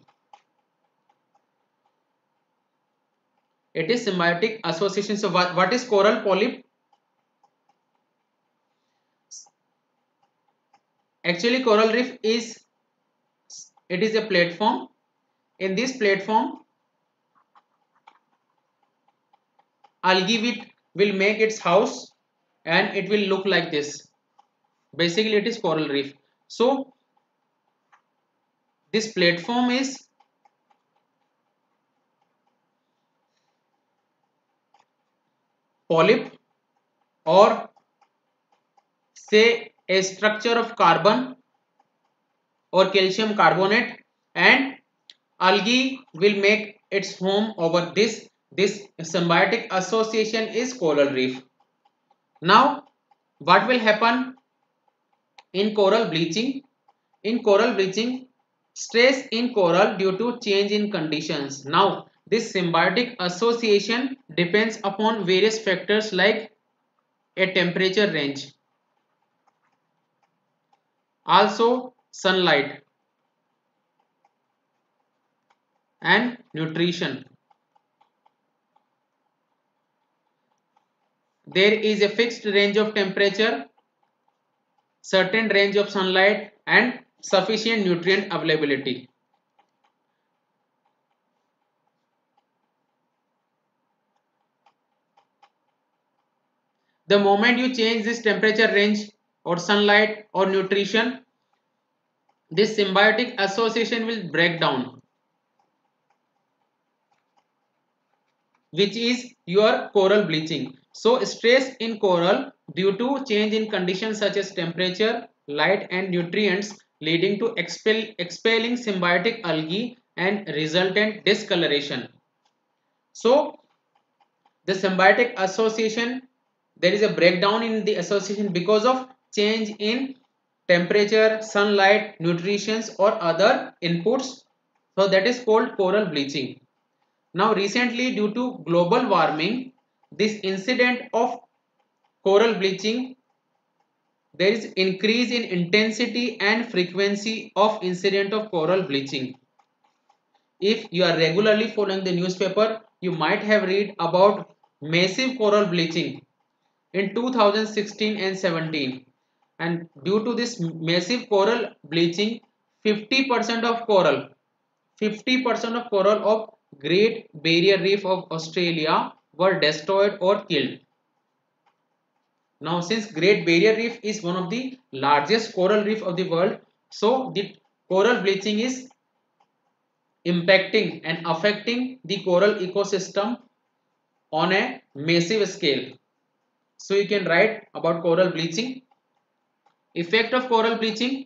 [SPEAKER 1] It is symbiotic association. So what, what is coral polyp? Actually coral reef is, it is a platform. In this platform, algae will, will make its house and it will look like this. Basically it is coral reef. So this platform is polyp, or say a structure of carbon or calcium carbonate, and algae will make its home over this. This symbiotic association is coral reef. Now what will happen in coral bleaching? In coral bleaching, stress in coral due to change in conditions. Now this symbiotic association depends upon various factors like a temperature range, also sunlight and nutrition. There is a fixed range of temperature, certain range of sunlight and sufficient nutrient availability. The moment you change this temperature range or sunlight or nutrition, this symbiotic association will break down, which is your coral bleaching. So stress in coral due to change in conditions such as temperature, light and nutrients, leading to expel, expelling symbiotic algae and resultant discoloration. So the symbiotic association there is a breakdown in the association because of change in temperature, sunlight, nutrition or other inputs. So that is called coral bleaching. Now recently, due to global warming, this incident of coral bleaching, there is increase in intensity and frequency of incident of coral bleaching. If you are regularly following the newspaper, you might have read about massive coral bleaching in two thousand sixteen and seventeen, and due to this massive coral bleaching, fifty percent of coral fifty percent of coral of Great Barrier Reef of Australia were destroyed or killed. Now since Great Barrier Reef is one of the largest coral reef of the world, so the coral bleaching is impacting and affecting the coral ecosystem on a massive scale. So you can write about coral bleaching. Effect of coral bleaching: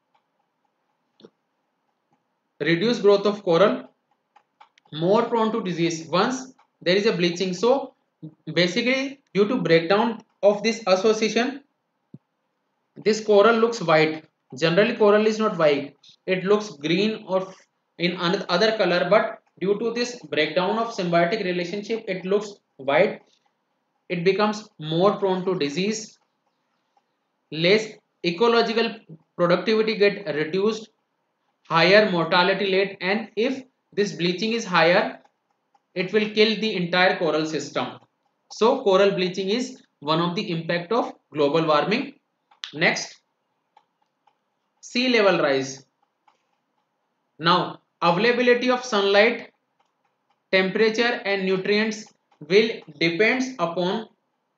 [SPEAKER 1] reduce growth of coral, more prone to disease once there is a bleaching. So basically, due to breakdown of this association, this coral looks white. Generally coral is not white, it looks green or in other color, but due to this breakdown of symbiotic relationship, it looks white. It becomes more prone to disease, less ecological productivity get reduced, higher mortality rate, and if this bleaching is higher, it will kill the entire coral system. So coral bleaching is one of the impact of global warming. Next, sea level rise. Now availability of sunlight, temperature and nutrients will depends upon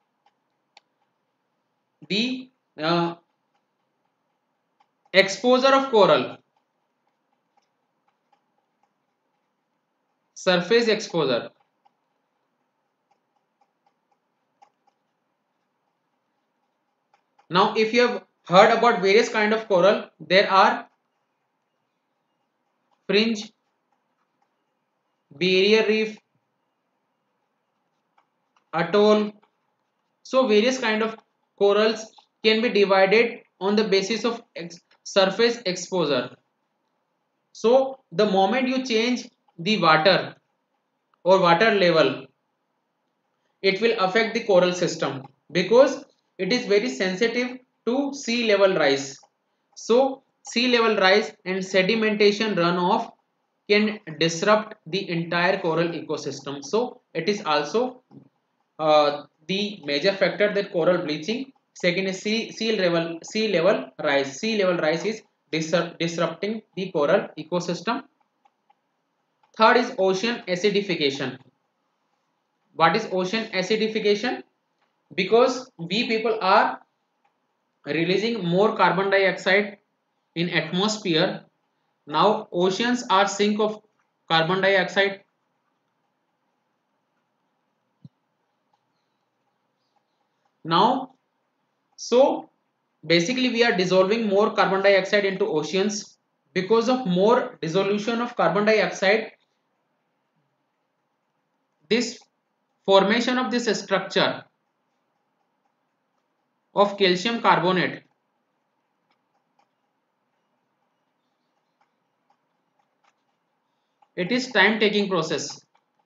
[SPEAKER 1] the uh, exposure of coral, surface exposure. Now if you have heard about various kind of coral, there are fringe, barrier reef, atoll. So various kind of corals can be divided on the basis of ex surface exposure. So the moment you change the water or water level, it will affect the coral system because it is very sensitive to sea level rise. So sea level rise and sedimentation runoff can disrupt the entire coral ecosystem. So it is also uh, the major factor that coral bleaching. Second is sea, sea level sea level rise. Sea level rise is disrupt, disrupting the coral ecosystem. Third is ocean acidification. What is ocean acidification? Because we people are releasing more carbon dioxide in atmosphere. Now oceans are sink of carbon dioxide. Now so basically we are dissolving more carbon dioxide into oceans. Because of more dissolution of carbon dioxide, this formation of this structure of calcium carbonate, it is time taking process.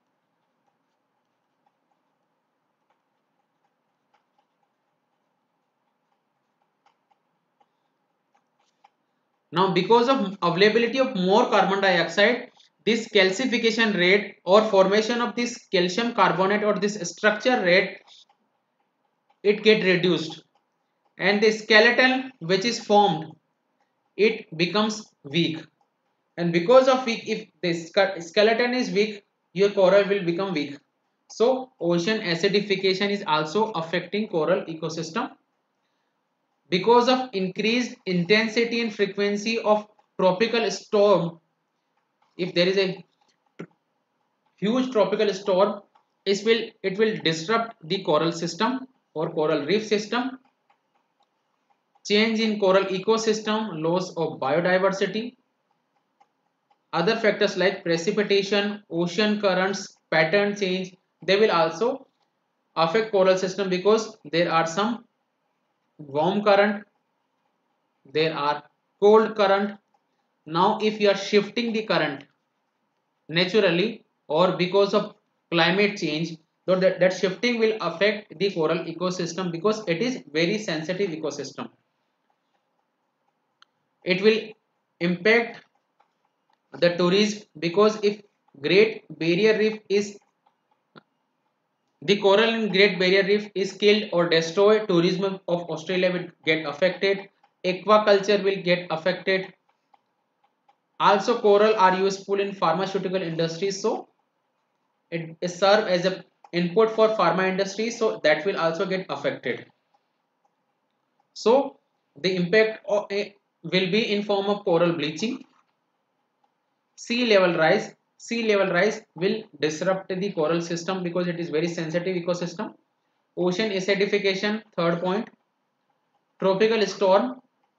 [SPEAKER 1] Now because of availability of more carbon dioxide, this calcification rate or formation of this calcium carbonate or this structure rate, it get reduced, and the skeleton which is formed, it becomes weak. And because of weak, if the skeleton is weak, your coral will become weak. So ocean acidification is also affecting coral ecosystem. Because of increased intensity and frequency of tropical storm, if there is a huge tropical storm, it will it will disrupt the coral system or coral reef system. Change in coral ecosystem, loss of biodiversity. Other factors like precipitation, ocean currents, pattern change, they will also affect coral system? Because there are some warm current, there are cold current. Now if you are shifting the current naturally or because of climate change, so that, that shifting will affect the coral ecosystem because it is very sensitive ecosystem. It will impact the tourism because if Great Barrier Reef is the coral in Great Barrier Reef is killed or destroyed, tourism of Australia will get affected, aquaculture will get affected. Also coral are useful in pharmaceutical industries, so it is serve as a input for pharma industry, so that will also get affected. So the impact of, a, will be in form of coral bleaching, sea level rise. Sea level rise will disrupt the coral system because it is very sensitive ecosystem. Ocean acidification, third point. Tropical storm,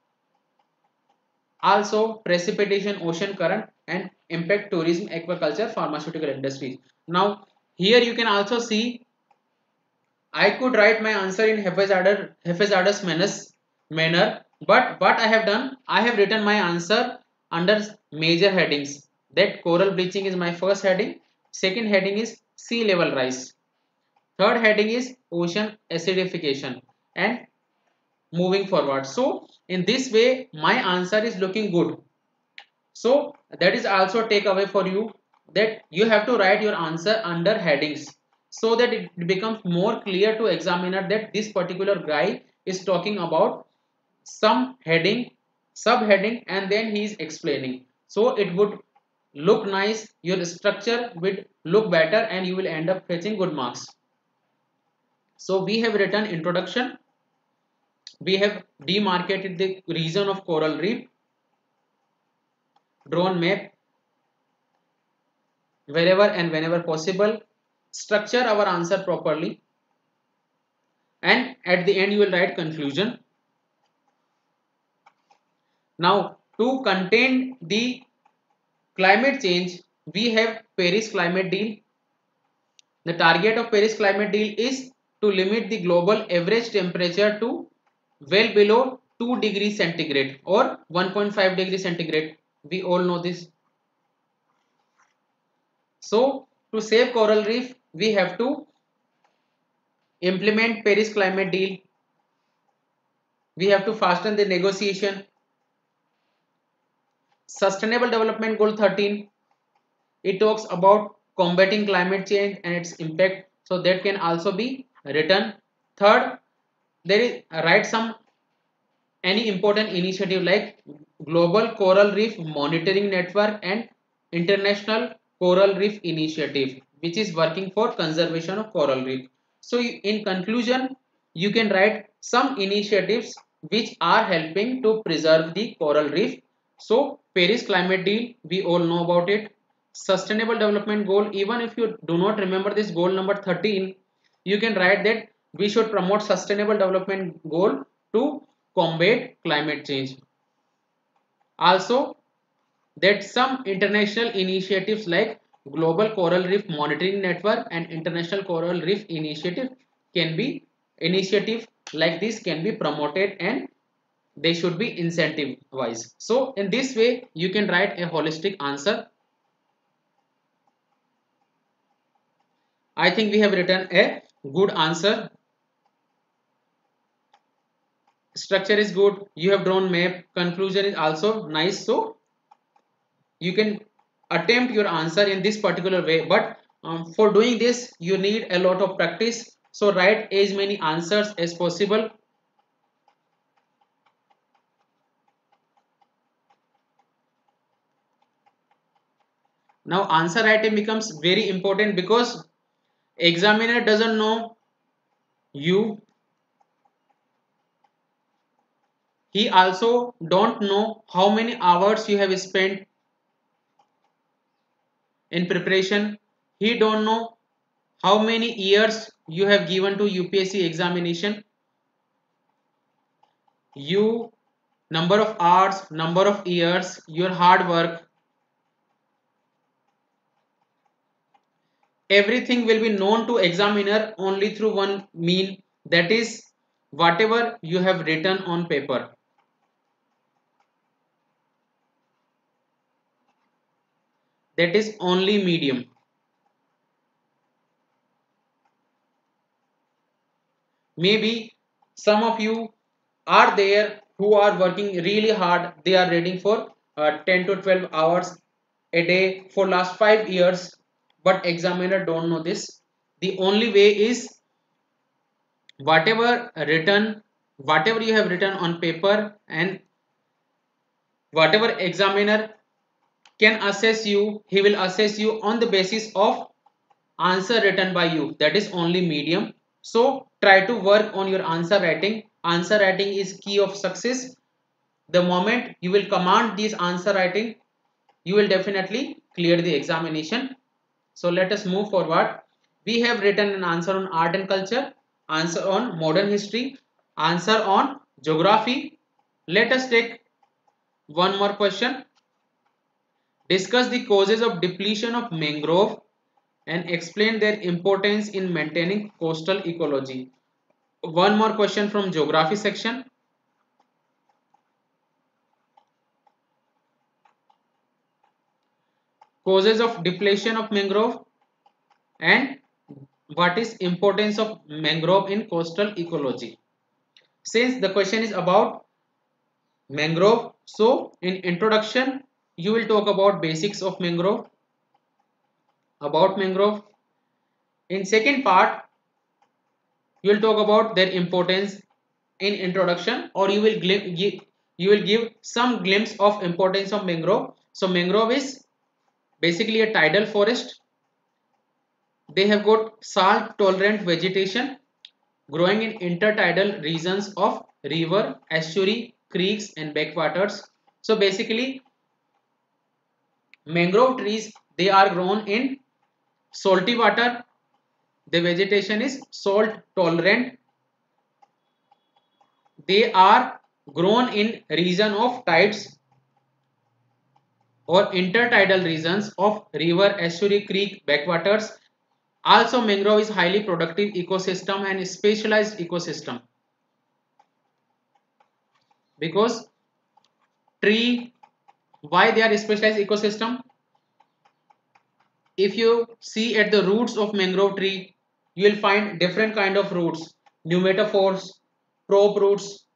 [SPEAKER 1] also precipitation, ocean current, and impact tourism, aquaculture, pharmaceutical industries. Now here you can also see I could write my answer in haphazard, haphazardous manner, but what I have done, I have written my answer under major headings. That coral bleaching is my first heading, second heading is sea level rise, third heading is ocean acidification, and moving forward. So in this way my answer is looking good. So that is also take away for you that you have to write your answer under headings so that it becomes more clear to examiner that this particular guy is talking about some heading, subheading, and then he is explaining. So it would look nice, your structure would look better, and you will end up fetching good marks. So we have written introduction, we have demarcated the region of coral reef, drawn map wherever and whenever possible, structure our answer properly, and at the end you will write conclusion. Now to contain the climate change, we have Paris Climate Deal. The target of Paris Climate Deal is to limit the global average temperature to well below two degrees centigrade or one point five degrees centigrade. We all know this. So to save coral reef, we have to implement Paris Climate Deal. We have to fasten the negotiation. Sustainable Development Goal thirteen, it talks about combating climate change and its impact, so that can also be written. Third, there is write some any important initiative like Global Coral Reef Monitoring Network and International Coral Reef Initiative, which is working for conservation of coral reef. So in conclusion, you can write some initiatives which are helping to preserve the coral reef. So Paris Climate Deal, we all know about it. Sustainable Development Goal, even if you do not remember this goal number thirteen, you can write that we should promote Sustainable Development Goal to combat climate change. Also, that some international initiatives like Global Coral Reef Monitoring Network and International Coral Reef Initiative can be initiative like this can be promoted, and they should be incentive wise. So in this way you can write a holistic answer. I think we have written a good answer. Structure is good, you have drawn map, conclusion is also nice, so you can attempt your answer in this particular way, but um, for doing this you need a lot of practice, so write as many answers as possible. Now answer writing becomes very important because examiner doesn't know you, he also don't know how many hours you have spent in preparation, he don't know how many years you have given to U P S C examination, you number of hours, number of years, your hard work. everything will be known to examiner only through one mean, that is whatever you have written on paper. That is only medium. Maybe some of you are there who are working really hard. They are reading for uh, ten to twelve hours a day for last five years, but examiner don't know this. The only way is whatever written, whatever you have written on paper, and whatever examiner can assess you, he will assess you on the basis of answer written by you. That is only medium. So try to work on your answer writing. Answer writing is key of success. The moment you will command this answer writing, you will definitely clear the examination. So let us move forward. We have written an answer on art and culture, answer on modern history, answer on geography. Let us take one more question. Discuss the causes of depletion of mangrove and explain their importance in maintaining coastal ecology. One more question from geography section. Causes of depletion of mangrove and what is importance of mangrove in coastal ecology. Since the question is about mangrove, so in introduction you will talk about basics of mangrove, about mangrove. In second part you will talk about their importance in introduction, or you will give you will give some glimpse of importance of mangrove. So mangrove is basically a tidal forest. They have got salt tolerant vegetation growing in intertidal regions of river, estuary, creeks and backwaters. So basically mangrove trees, they are grown in salty water. The vegetation is salt tolerant. They are grown in region of tides or intertidal regions of river, estuary, creek, backwaters. Also mangrove is highly productive ecosystem and specialized ecosystem, because tree, why they are specialized ecosystem? If you see at the roots of mangrove tree, you will find different kind of roots, pneumatophores, probe roots.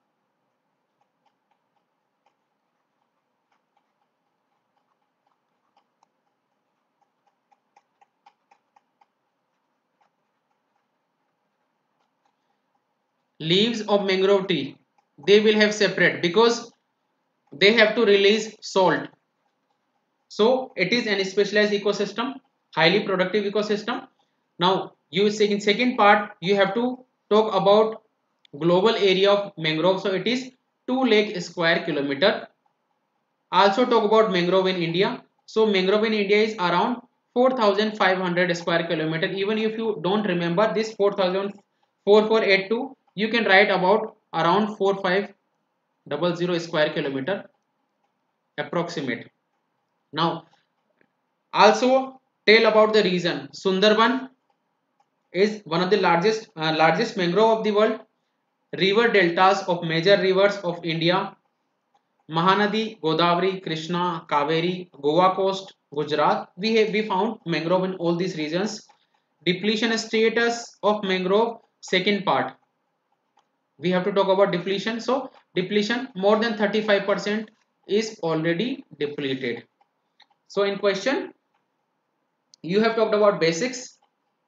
[SPEAKER 1] Leaves of mangrove tree, they will have separate because they have to release salt. So it is an specialized ecosystem, highly productive ecosystem. Now you say in second part you have to talk about global area of mangrove. So it is two lakh square kilometer. Also talk about mangrove in India. So mangrove in India is around four thousand five hundred square kilometer. Even if you don't remember this four thousand four four eight two, you can write about around four five zero zero square kilometer approximate. Now also tell about the region. Sundarban is one of the largest uh, largest mangrove of the world. River deltas of major rivers of India: Mahanadi, Godavari, Krishna, Kaveri, Goa coast, Gujarat. We have we found mangrove in all these regions. Depletion status of mangrove. Second part, we have to talk about depletion. So depletion, more than thirty-five percent is already depleted. So in question, you have talked about basics.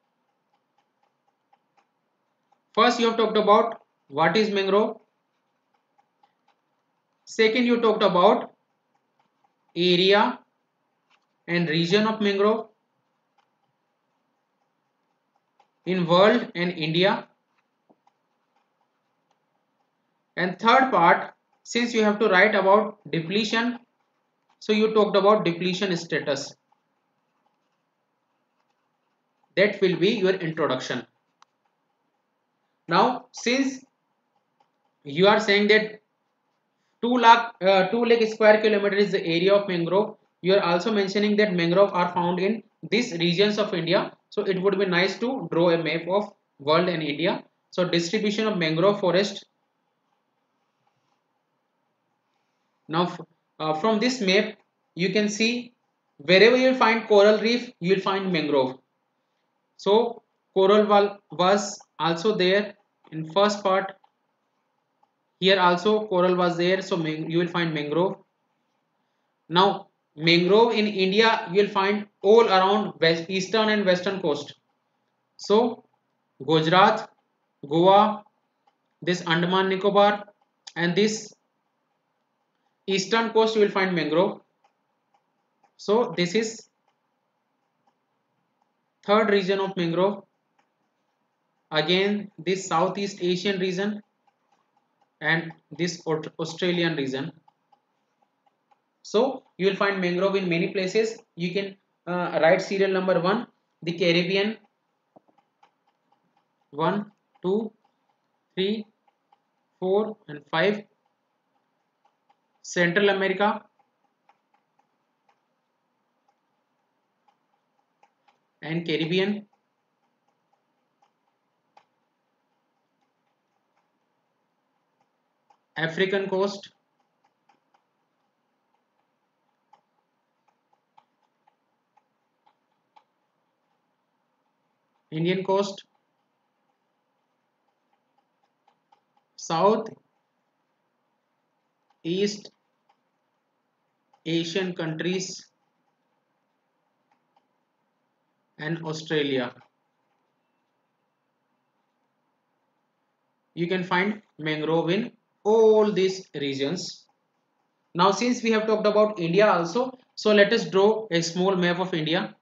[SPEAKER 1] First, you have talked about what is mangrove. Second, you talked about area and region of mangrove in world and India. And third part, since you have to write about depletion, so you talked about depletion status. That will be your introduction. Now, since you are saying that two lakh uh, two lakh square kilometer is the area of mangrove, you are also mentioning that mangrove are found in these regions of India. So it would be nice to draw a map of world and India. So distribution of mangrove forest. Now uh, from this map you can see wherever you find coral reef you will find mangrove. So coral wall was also there in first part. Here also coral was there, so you will find mangrove. Now mangrove in India you will find all around west, eastern and western coast. So Gujarat, Goa, this Andaman Nicobar and this eastern coast you will find mangrove. So this is third region of mangrove. Again this Southeast Asian region and this Australian region. So you will find mangrove in many places. You can uh, write serial number one, the Caribbean, one, two, three, four and five, Central America and Caribbean, African coast, Indian coast, South East Asian countries and Australia. You can find mangrove in all these regions. Now since we have talked about India also, so let us draw a small map of India.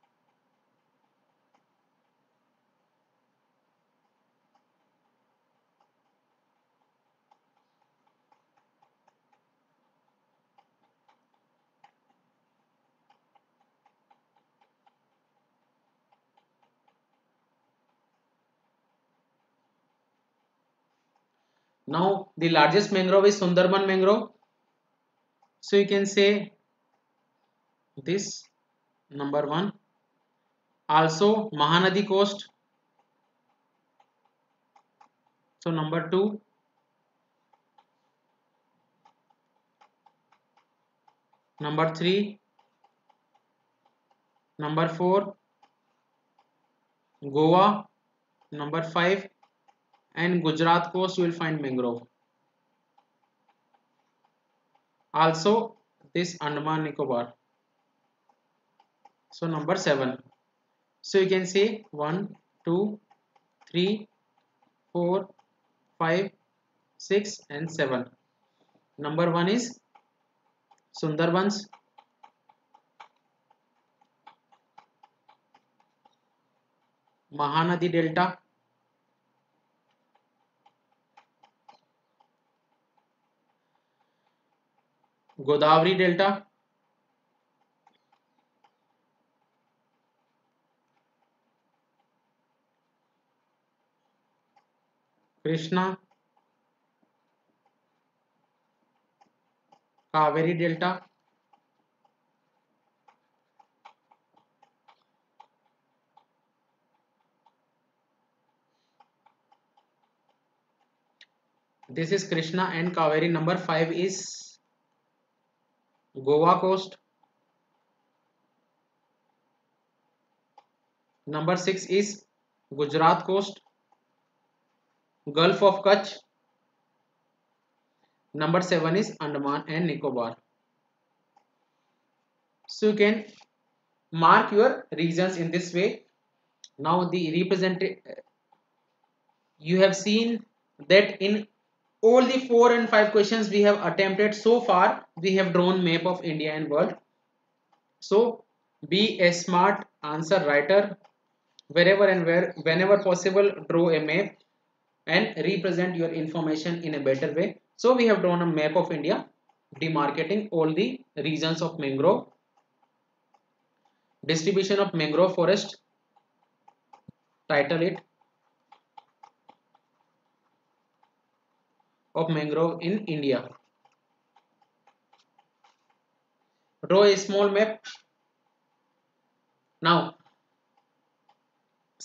[SPEAKER 1] Now the largest mangrove is Sundarban mangrove. So you can say this number one. Also Mahanadi coast. So number two. Number three. Number four. Goa. Number five. And Gujarat coast you will find mangrove. Also this Andaman Nicobar. So number seven. So you can say one, two, three, four, five, six and seven. Number one is Sundarbans. Mahanadi Delta. Godavari Delta. Krishna. Kaveri Delta. This is Krishna and Kaveri. Number five is Goa coast. Number six is Gujarat coast, Gulf of Kutch. Number seven is Andaman and Nicobar. So you can mark your regions in this way. Now the represented, you have seen that in all the four and five questions we have attempted so far, we have drawn map of India and world. So be a smart answer writer. Wherever and where, whenever possible, draw a map and represent your information in a better way. So we have drawn a map of India, demarcating all the regions of mangrove, distribution of mangrove forest, title it, of mangrove in India. Draw a small map. Now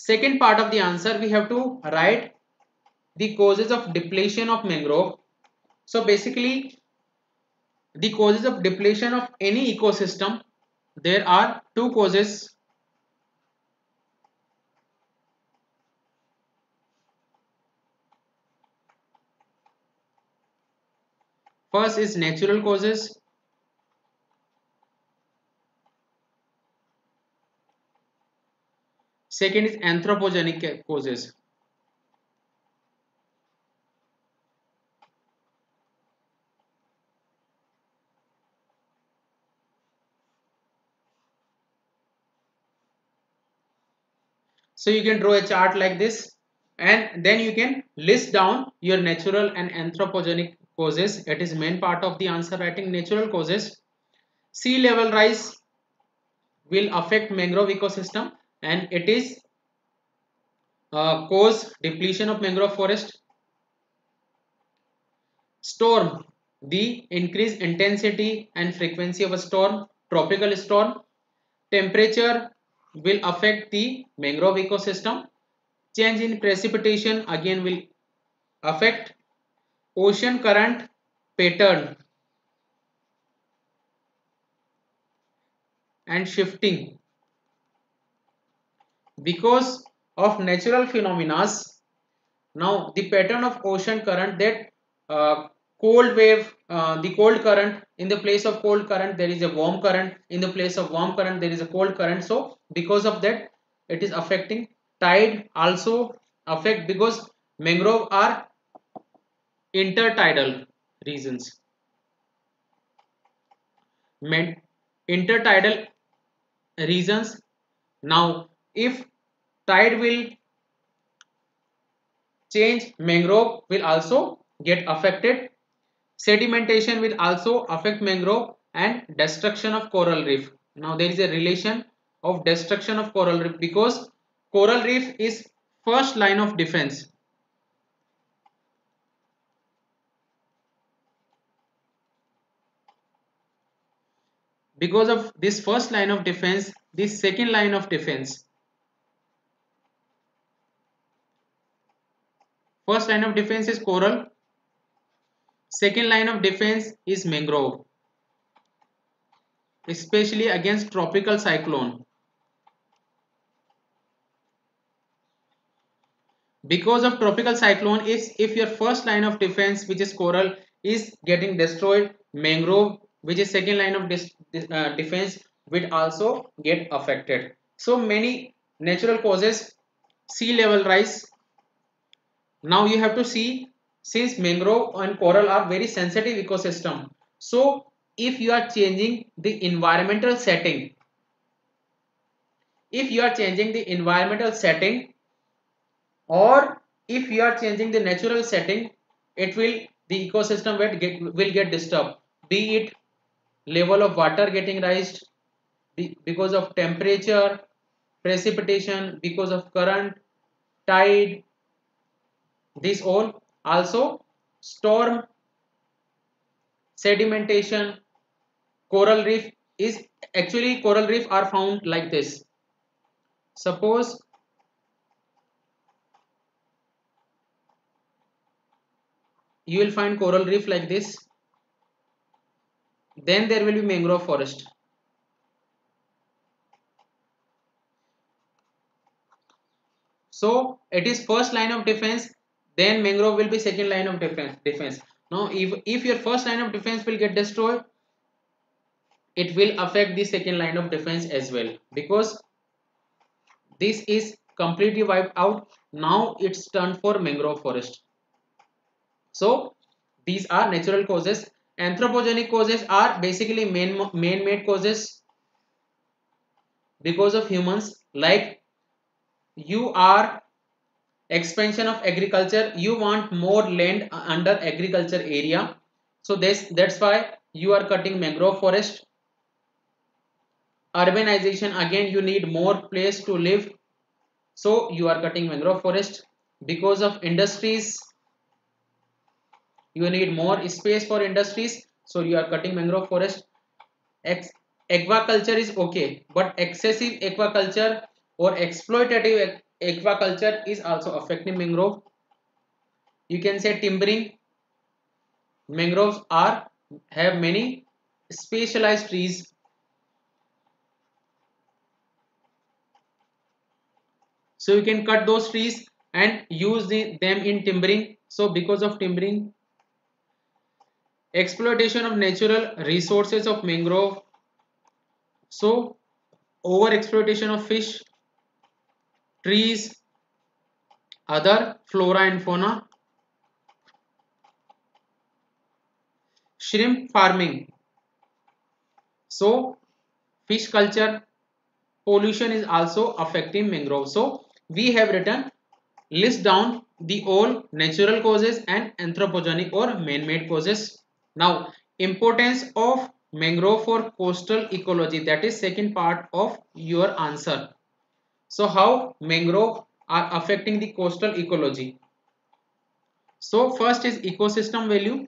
[SPEAKER 1] second part of the answer, we have to write the causes of depletion of mangrove. So basically, the causes of depletion of any ecosystem, there are two causes. First is natural causes. Second is anthropogenic causes. So you can draw a chart like this, and then you can list down your natural and anthropogenic causes. It is main part of the answer writing. Natural causes: sea level rise will affect mangrove ecosystem, and it is uh, cause depletion of mangrove forest. Storm, the increased intensity and frequency of a storm, tropical storm. Temperature will affect the mangrove ecosystem. Change in precipitation again will affect. Ocean current pattern and shifting. Because of natural phenomena, now the pattern of ocean current, that uh, cold wave, uh, the cold current, in the place of cold current there is a warm current, in the place of warm current there is a cold current. So because of that it is affecting. Tide also affect, because mangrove are intertidal regions. Intertidal regions. Now if tide will change, mangrove will also get affected. Sedimentation will also affect mangrove, and destruction of coral reef. Now there is a relation of destruction of coral reef, because coral reef is first line of defense. Because of this first line of defense, this second line of defense. First line of defense is coral. Second line of defense is mangrove, especially against tropical cyclone. Because of tropical cyclone, if, if your first line of defense, which is coral, is getting destroyed, mangrove, which is second line of dis, uh, defense, will also get affected. So many natural causes. Sea level rise. Now you have to see, since mangrove and coral are very sensitive ecosystem, so if you are changing the environmental setting, if you are changing the environmental setting, or if you are changing the natural setting, it will, the ecosystem will get, will get disturbed. Be it level of water getting raised, because of temperature, precipitation, because of current, tide, this all. Also storm, sedimentation. Coral reef is, actually coral reef are found like this. Suppose you will find coral reef like this, then there will be mangrove forest. So it is first line of defense, then mangrove will be second line of defense. Defense. Now, if if your first line of defense will get destroyed, it will affect the second line of defense as well, because this is completely wiped out. Now it's turned for mangrove forest. So these are natural causes. Anthropogenic causes are basically man man-made causes, because of humans, like you are expansion of agriculture, you want more land under agriculture area, so this that's why you are cutting mangrove forest. Urbanization, again you need more place to live, so you are cutting mangrove forest. Because of industries, you need more space for industries, so you are cutting mangrove forest. Ex aquaculture is okay, but excessive aquaculture or exploitative aquaculture is also affecting mangrove. You can say timbering. Mangroves are have many specialized trees. So you can cut those trees and use the, them in timbering. So because of timbering, exploitation of natural resources of mangrove. So over exploitation of fish, trees, other flora and fauna, shrimp farming. So fish culture, pollution is also affecting mangrove. So we have written list down the all natural causes and anthropogenic or man-made causes. Now importance of mangrove for coastal ecology, that is second part of your answer. So how mangrove are affecting the coastal ecology? So first is ecosystem value,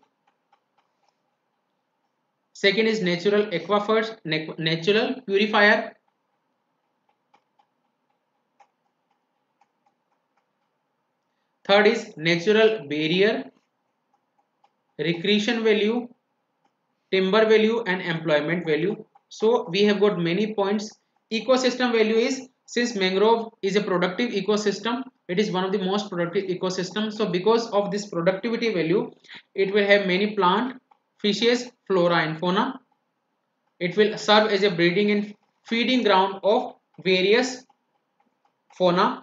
[SPEAKER 1] second is natural aquifers, natural purifier, third is natural barrier, recreation value, timber value and employment value. So we have got many points. Ecosystem value is, since mangrove is a productive ecosystem, it is one of the most productive ecosystems. So because of this productivity value, it will have many plant, fishes, flora and fauna. It will serve as a breeding and feeding ground of various fauna.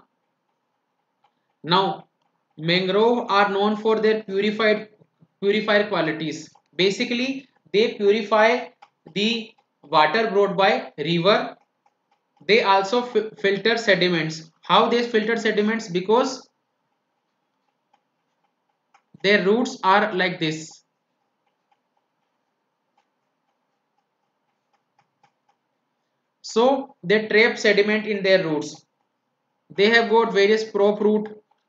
[SPEAKER 1] Now mangrove are known for their purified purifier qualities. Basically they purify the water brought by river. They also filter sediments. How they filter sediments? Because their roots are like this. So they trap sediment in their roots. They have got various prop root,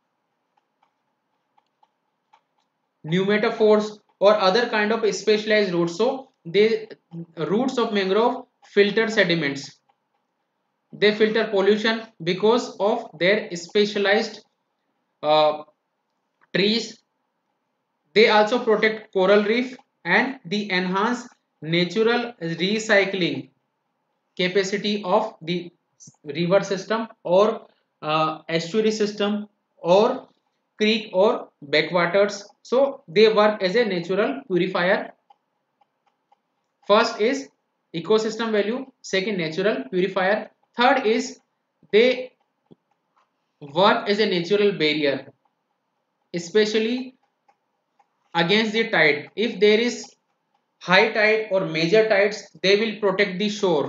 [SPEAKER 1] pneumatophores or other kind of specialized roots. So the roots of mangrove filter sediments. They filter pollution because of their specialized uh, trees. They also protect coral reef and the enhance natural recycling capacity of the river system or uh, estuary system or creek or backwaters. So they work as a natural purifier. First is ecosystem value, second natural purifier, third is they work as a natural barrier, especially against the tide. If there is high tide or major tides, they will protect the shore.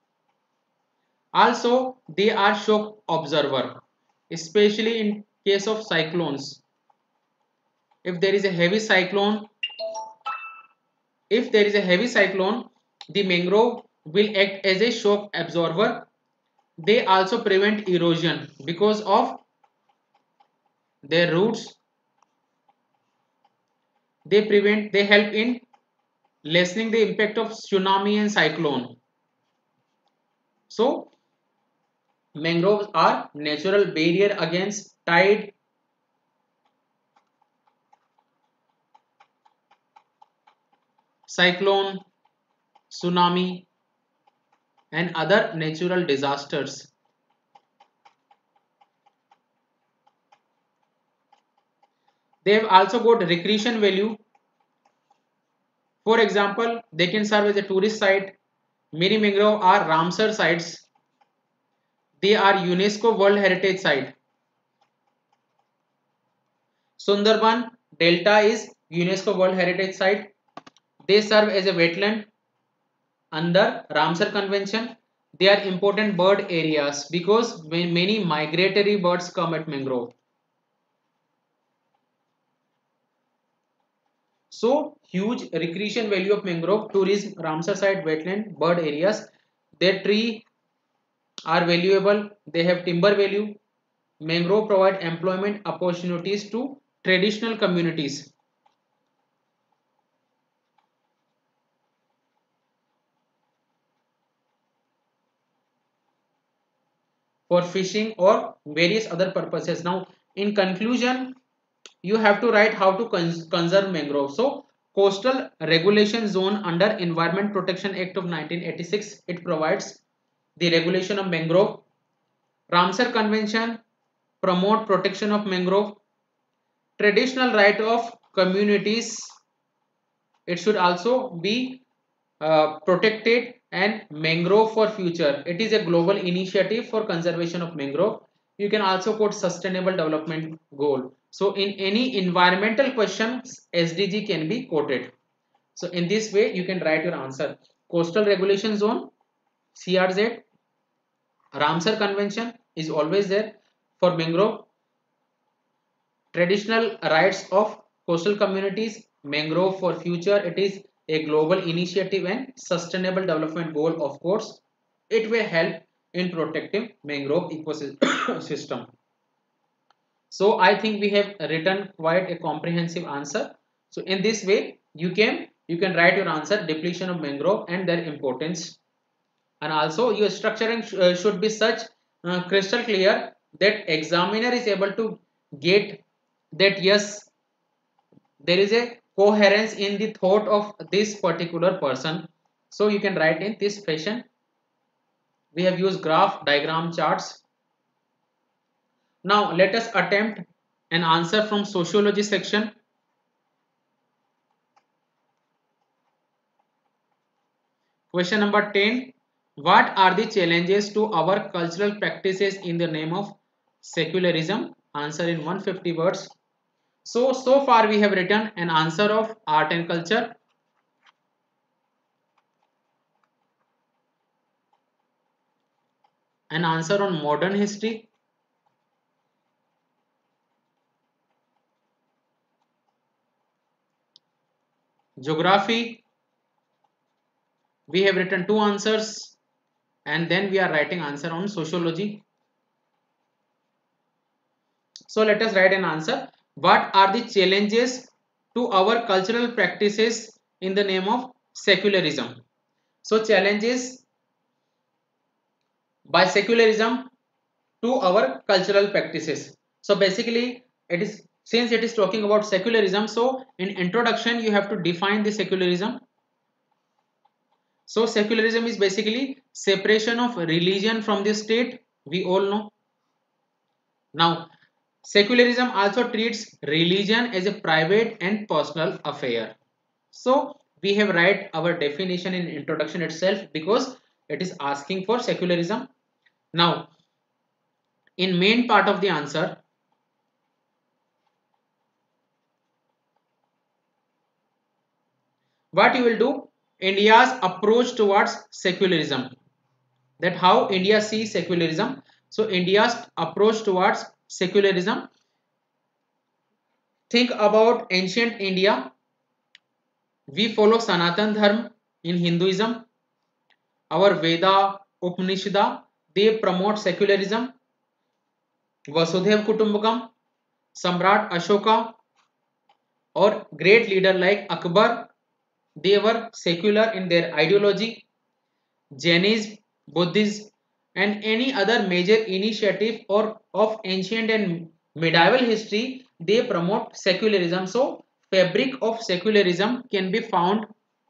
[SPEAKER 1] Also they are shock observer, especially in case of cyclones. If there is a heavy cyclone, if there is a heavy cyclone, the mangrove will act as a shock absorber. They also prevent erosion because of their roots. They prevent, they help in lessening the impact of tsunami and cyclone. So mangroves are natural barrier against tide, cyclone, tsunami and other natural disasters. They have also got recreation value. For example, they can serve as a tourist site. Many mangrove are Ramsar sites. They are UNESCO World Heritage Site. Sundarban Delta is UNESCO World Heritage Site. They serve as a wetland under Ramsar Convention. They are important bird areas because many migratory birds come at mangrove. So huge recreation value of mangrove, tourism, Ramsar site, wetland, bird areas. Their tree are valuable. They have timber value. Mangrove provide employment opportunities to traditional communities. for fishing or various other purposes. Now, in conclusion, you have to write how to cons conserve mangrove. So, Coastal Regulation Zone under Environment Protection Act of nineteen eighty-six, it provides the regulation of mangrove. Ramsar Convention promote protection of mangrove. Traditional right of communities, it should also be uh, protected, and mangrove for future, it is a global initiative for conservation of mangrove. You can also quote sustainable development goal. So in any environmental questions, S D G can be quoted. So in this way you can write your answer. Coastal Regulation Zone, C R Z, Ramsar Convention is always there for mangrove. Traditional rights of coastal communities, mangrove for future, it is a global initiative and sustainable development goal. Of course, it will help in protecting mangrove ecosystem. So I think we have written quite a comprehensive answer. So in this way you can you can write your answer, depletion of mangrove and their importance. And also your structuring sh uh, should be such uh, crystal clear that examiner is able to get that yes, there is a coherence in the thought of this particular person. So you can write in this fashion. We have used graph, diagram, charts. Now let us attempt an answer from sociology section. Question number ten. What are the challenges to our cultural practices in the name of secularism? Answer in one hundred fifty words. So, so far we have written an answer of art and culture, an answer on modern history, geography, we have written two answers, and then we are writing answer on sociology. So let us write an answer. What are the challenges to our cultural practices in the name of secularism? So challenges by secularism to our cultural practices. So basically it is, since it is talking about secularism, so in introduction you have to define the secularism. So secularism is basically separation of religion from the state, we all know. Now secularism also treats religion as a private and personal affair. So we have write our definition in introduction itself because it is asking for secularism. Now in main part of the answer, what you will do, India's approach towards secularism, that how India sees secularism. So India's approach towards secularism, think about ancient India. We follow Sanatan Dharma in Hinduism. Our Veda, Upanishada, they promote secularism. Vasudhaiva Kutumbakam, Samrat Ashoka, or great leader like Akbar, they were secular in their ideology. Jainism, Buddhism, and any other major initiative or of ancient and medieval history, they promote secularism. So fabric of secularism can be found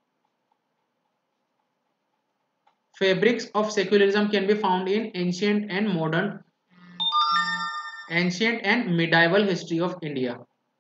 [SPEAKER 1] fabrics of secularism can be found in ancient and modern ancient and medieval history of India.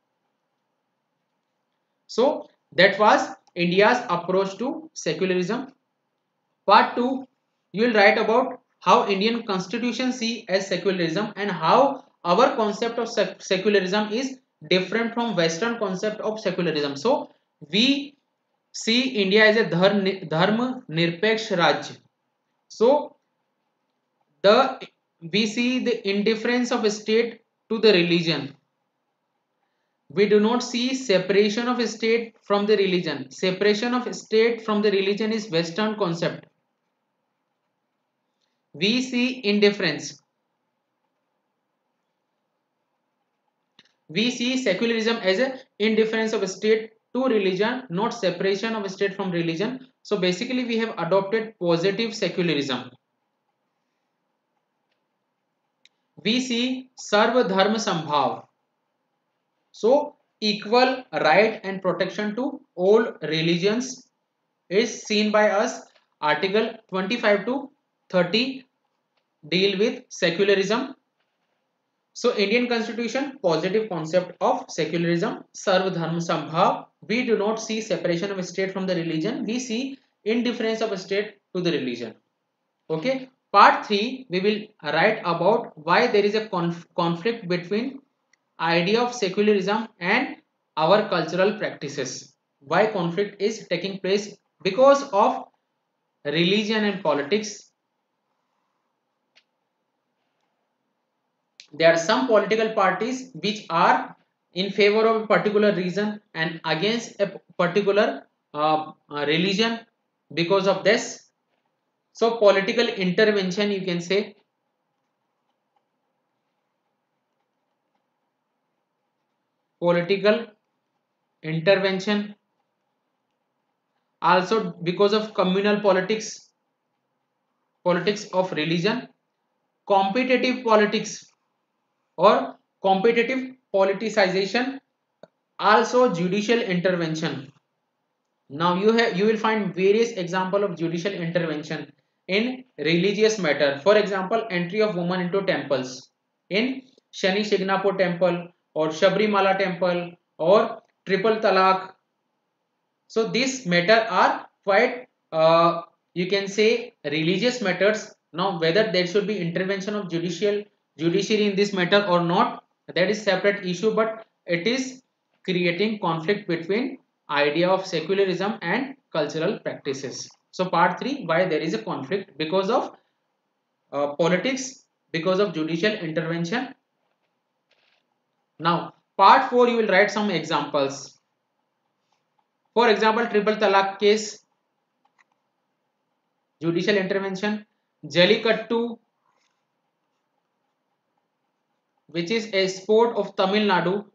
[SPEAKER 1] So that was India's approach to secularism. Part two, you will write about how Indian constitution see as secularism and how our concept of sec secularism is different from Western concept of secularism. So we see India as a dharma nirpeksh rajya. So the we see the indifference of a state to the religion. We do not see separation of state from the religion. Separation of state from the religion is Western concept. We see indifference. We see secularism as a indifference of state to religion, not separation of state from religion. So basically we have adopted positive secularism. we see Sarva Dharma Sambhav. So equal right and protection to all religions is seen by us. Article twenty-five to thirty deal with secularism. So Indian constitution, positive concept of secularism, Sarva Dharma Sambhav. We do not see separation of state from the religion. We see indifference of state to the religion. Okay. Part three, we will write about why there is a conf conflict between idea of secularism and our cultural practices. Why conflict is taking place? Because of religion and politics. There are some political parties which are in favor of a particular reason and against a particular uh, uh, religion. Because of this, so political intervention, you can say, political intervention, also because of communal politics, politics of religion, competitive politics or competitive politicization, also judicial intervention. Now you have you will find various example of judicial intervention in religious matter. For example, entry of women into temples in Shani Shignapur temple or Shabrimala temple or triple talaq. So these matter are quite uh, you can say religious matters. Now whether there should be intervention of judicial judiciary in this matter or not, that is separate issue, but it is creating conflict between idea of secularism and cultural practices. So part three, why there is a conflict? Because of uh, politics, because of judicial intervention. Now part four, you will write some examples. For example, triple talaq case, judicial intervention. Jallikattu, which is a sport of Tamil Nadu.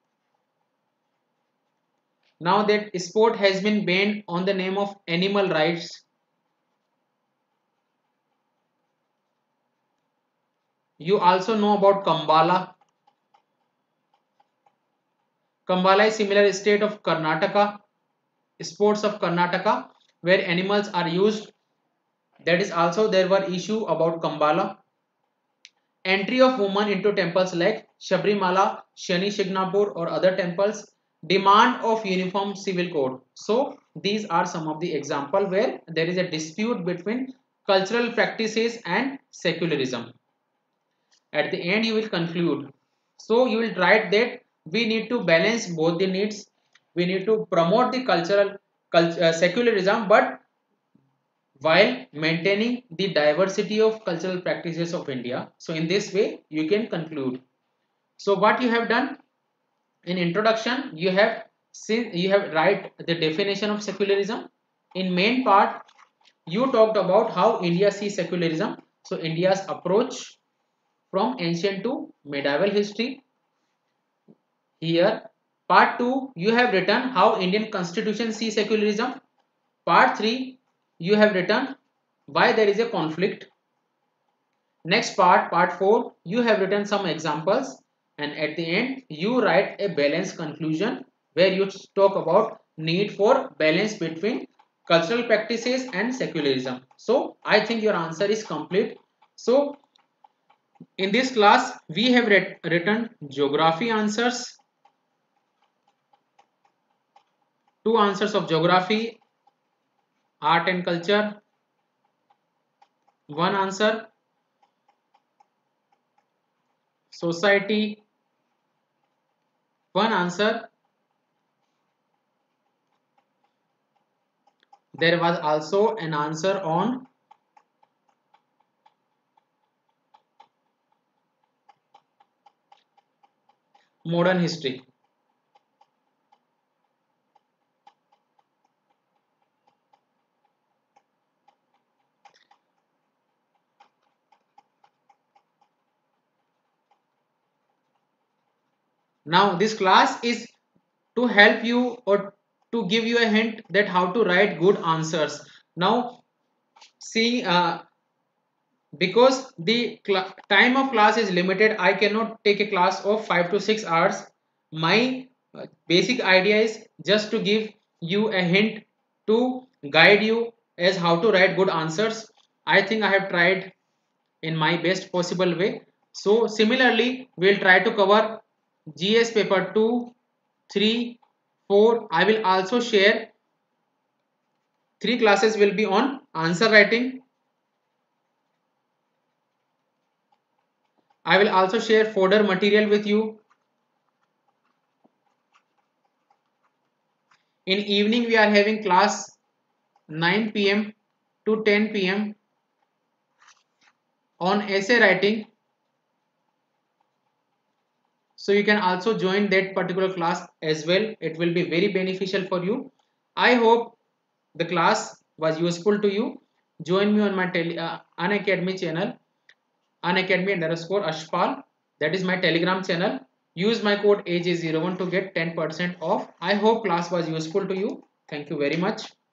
[SPEAKER 1] Now that sport has been banned on the name of animal rights. You also know about Kambala. Kambala is similar state of Karnataka, sports of Karnataka, where animals are used. That is also there were issue about Kambala. Entry of women into temples like Shabrimala, Shani Shignapur or other temples. Demand of uniform civil code. So these are some of the example where there is a dispute between cultural practices and secularism. At the end you will conclude. So you will write that we need to balance both the needs. We need to promote the cultural cult, uh, secularism, but while maintaining the diversity of cultural practices of India. So in this way you can conclude. So what you have done in introduction, you have seen you have write the definition of secularism. In main part you talked about how India sees secularism. So India's approach from ancient to medieval history. Here part two, you have written how Indian constitution sees secularism. Part three, you have written why there is a conflict. Next part, part four, you have written some examples, and at the end you write a balanced conclusion where you talk about need for balance between cultural practices and secularism. So I think your answer is complete. So in this class we have written geography answers, two answers of geography, art and culture, one answer society, one answer. There was also an answer on modern history. Now this class is to help you or to give you a hint that how to write good answers. Now see uh, because the time of class is limited, I cannot take a class of five to six hours. My uh, basic idea is just to give you a hint, to guide you as how to write good answers. I think I have tried in my best possible way. So similarly, we'll try to cover G S paper two, three, four. I will also share three classes will be on answer writing. I will also share fodder material with you. In evening, we are having class nine p m to ten p m on essay writing. So you can also join that particular class as well. It will be very beneficial for you. I hope the class was useful to you. Join me on my tele uh, Unacademy channel, Unacademy underscore Ashpal. That is my Telegram channel. Use my code A J zero one to get ten percent off. I hope class was useful to you. Thank you very much.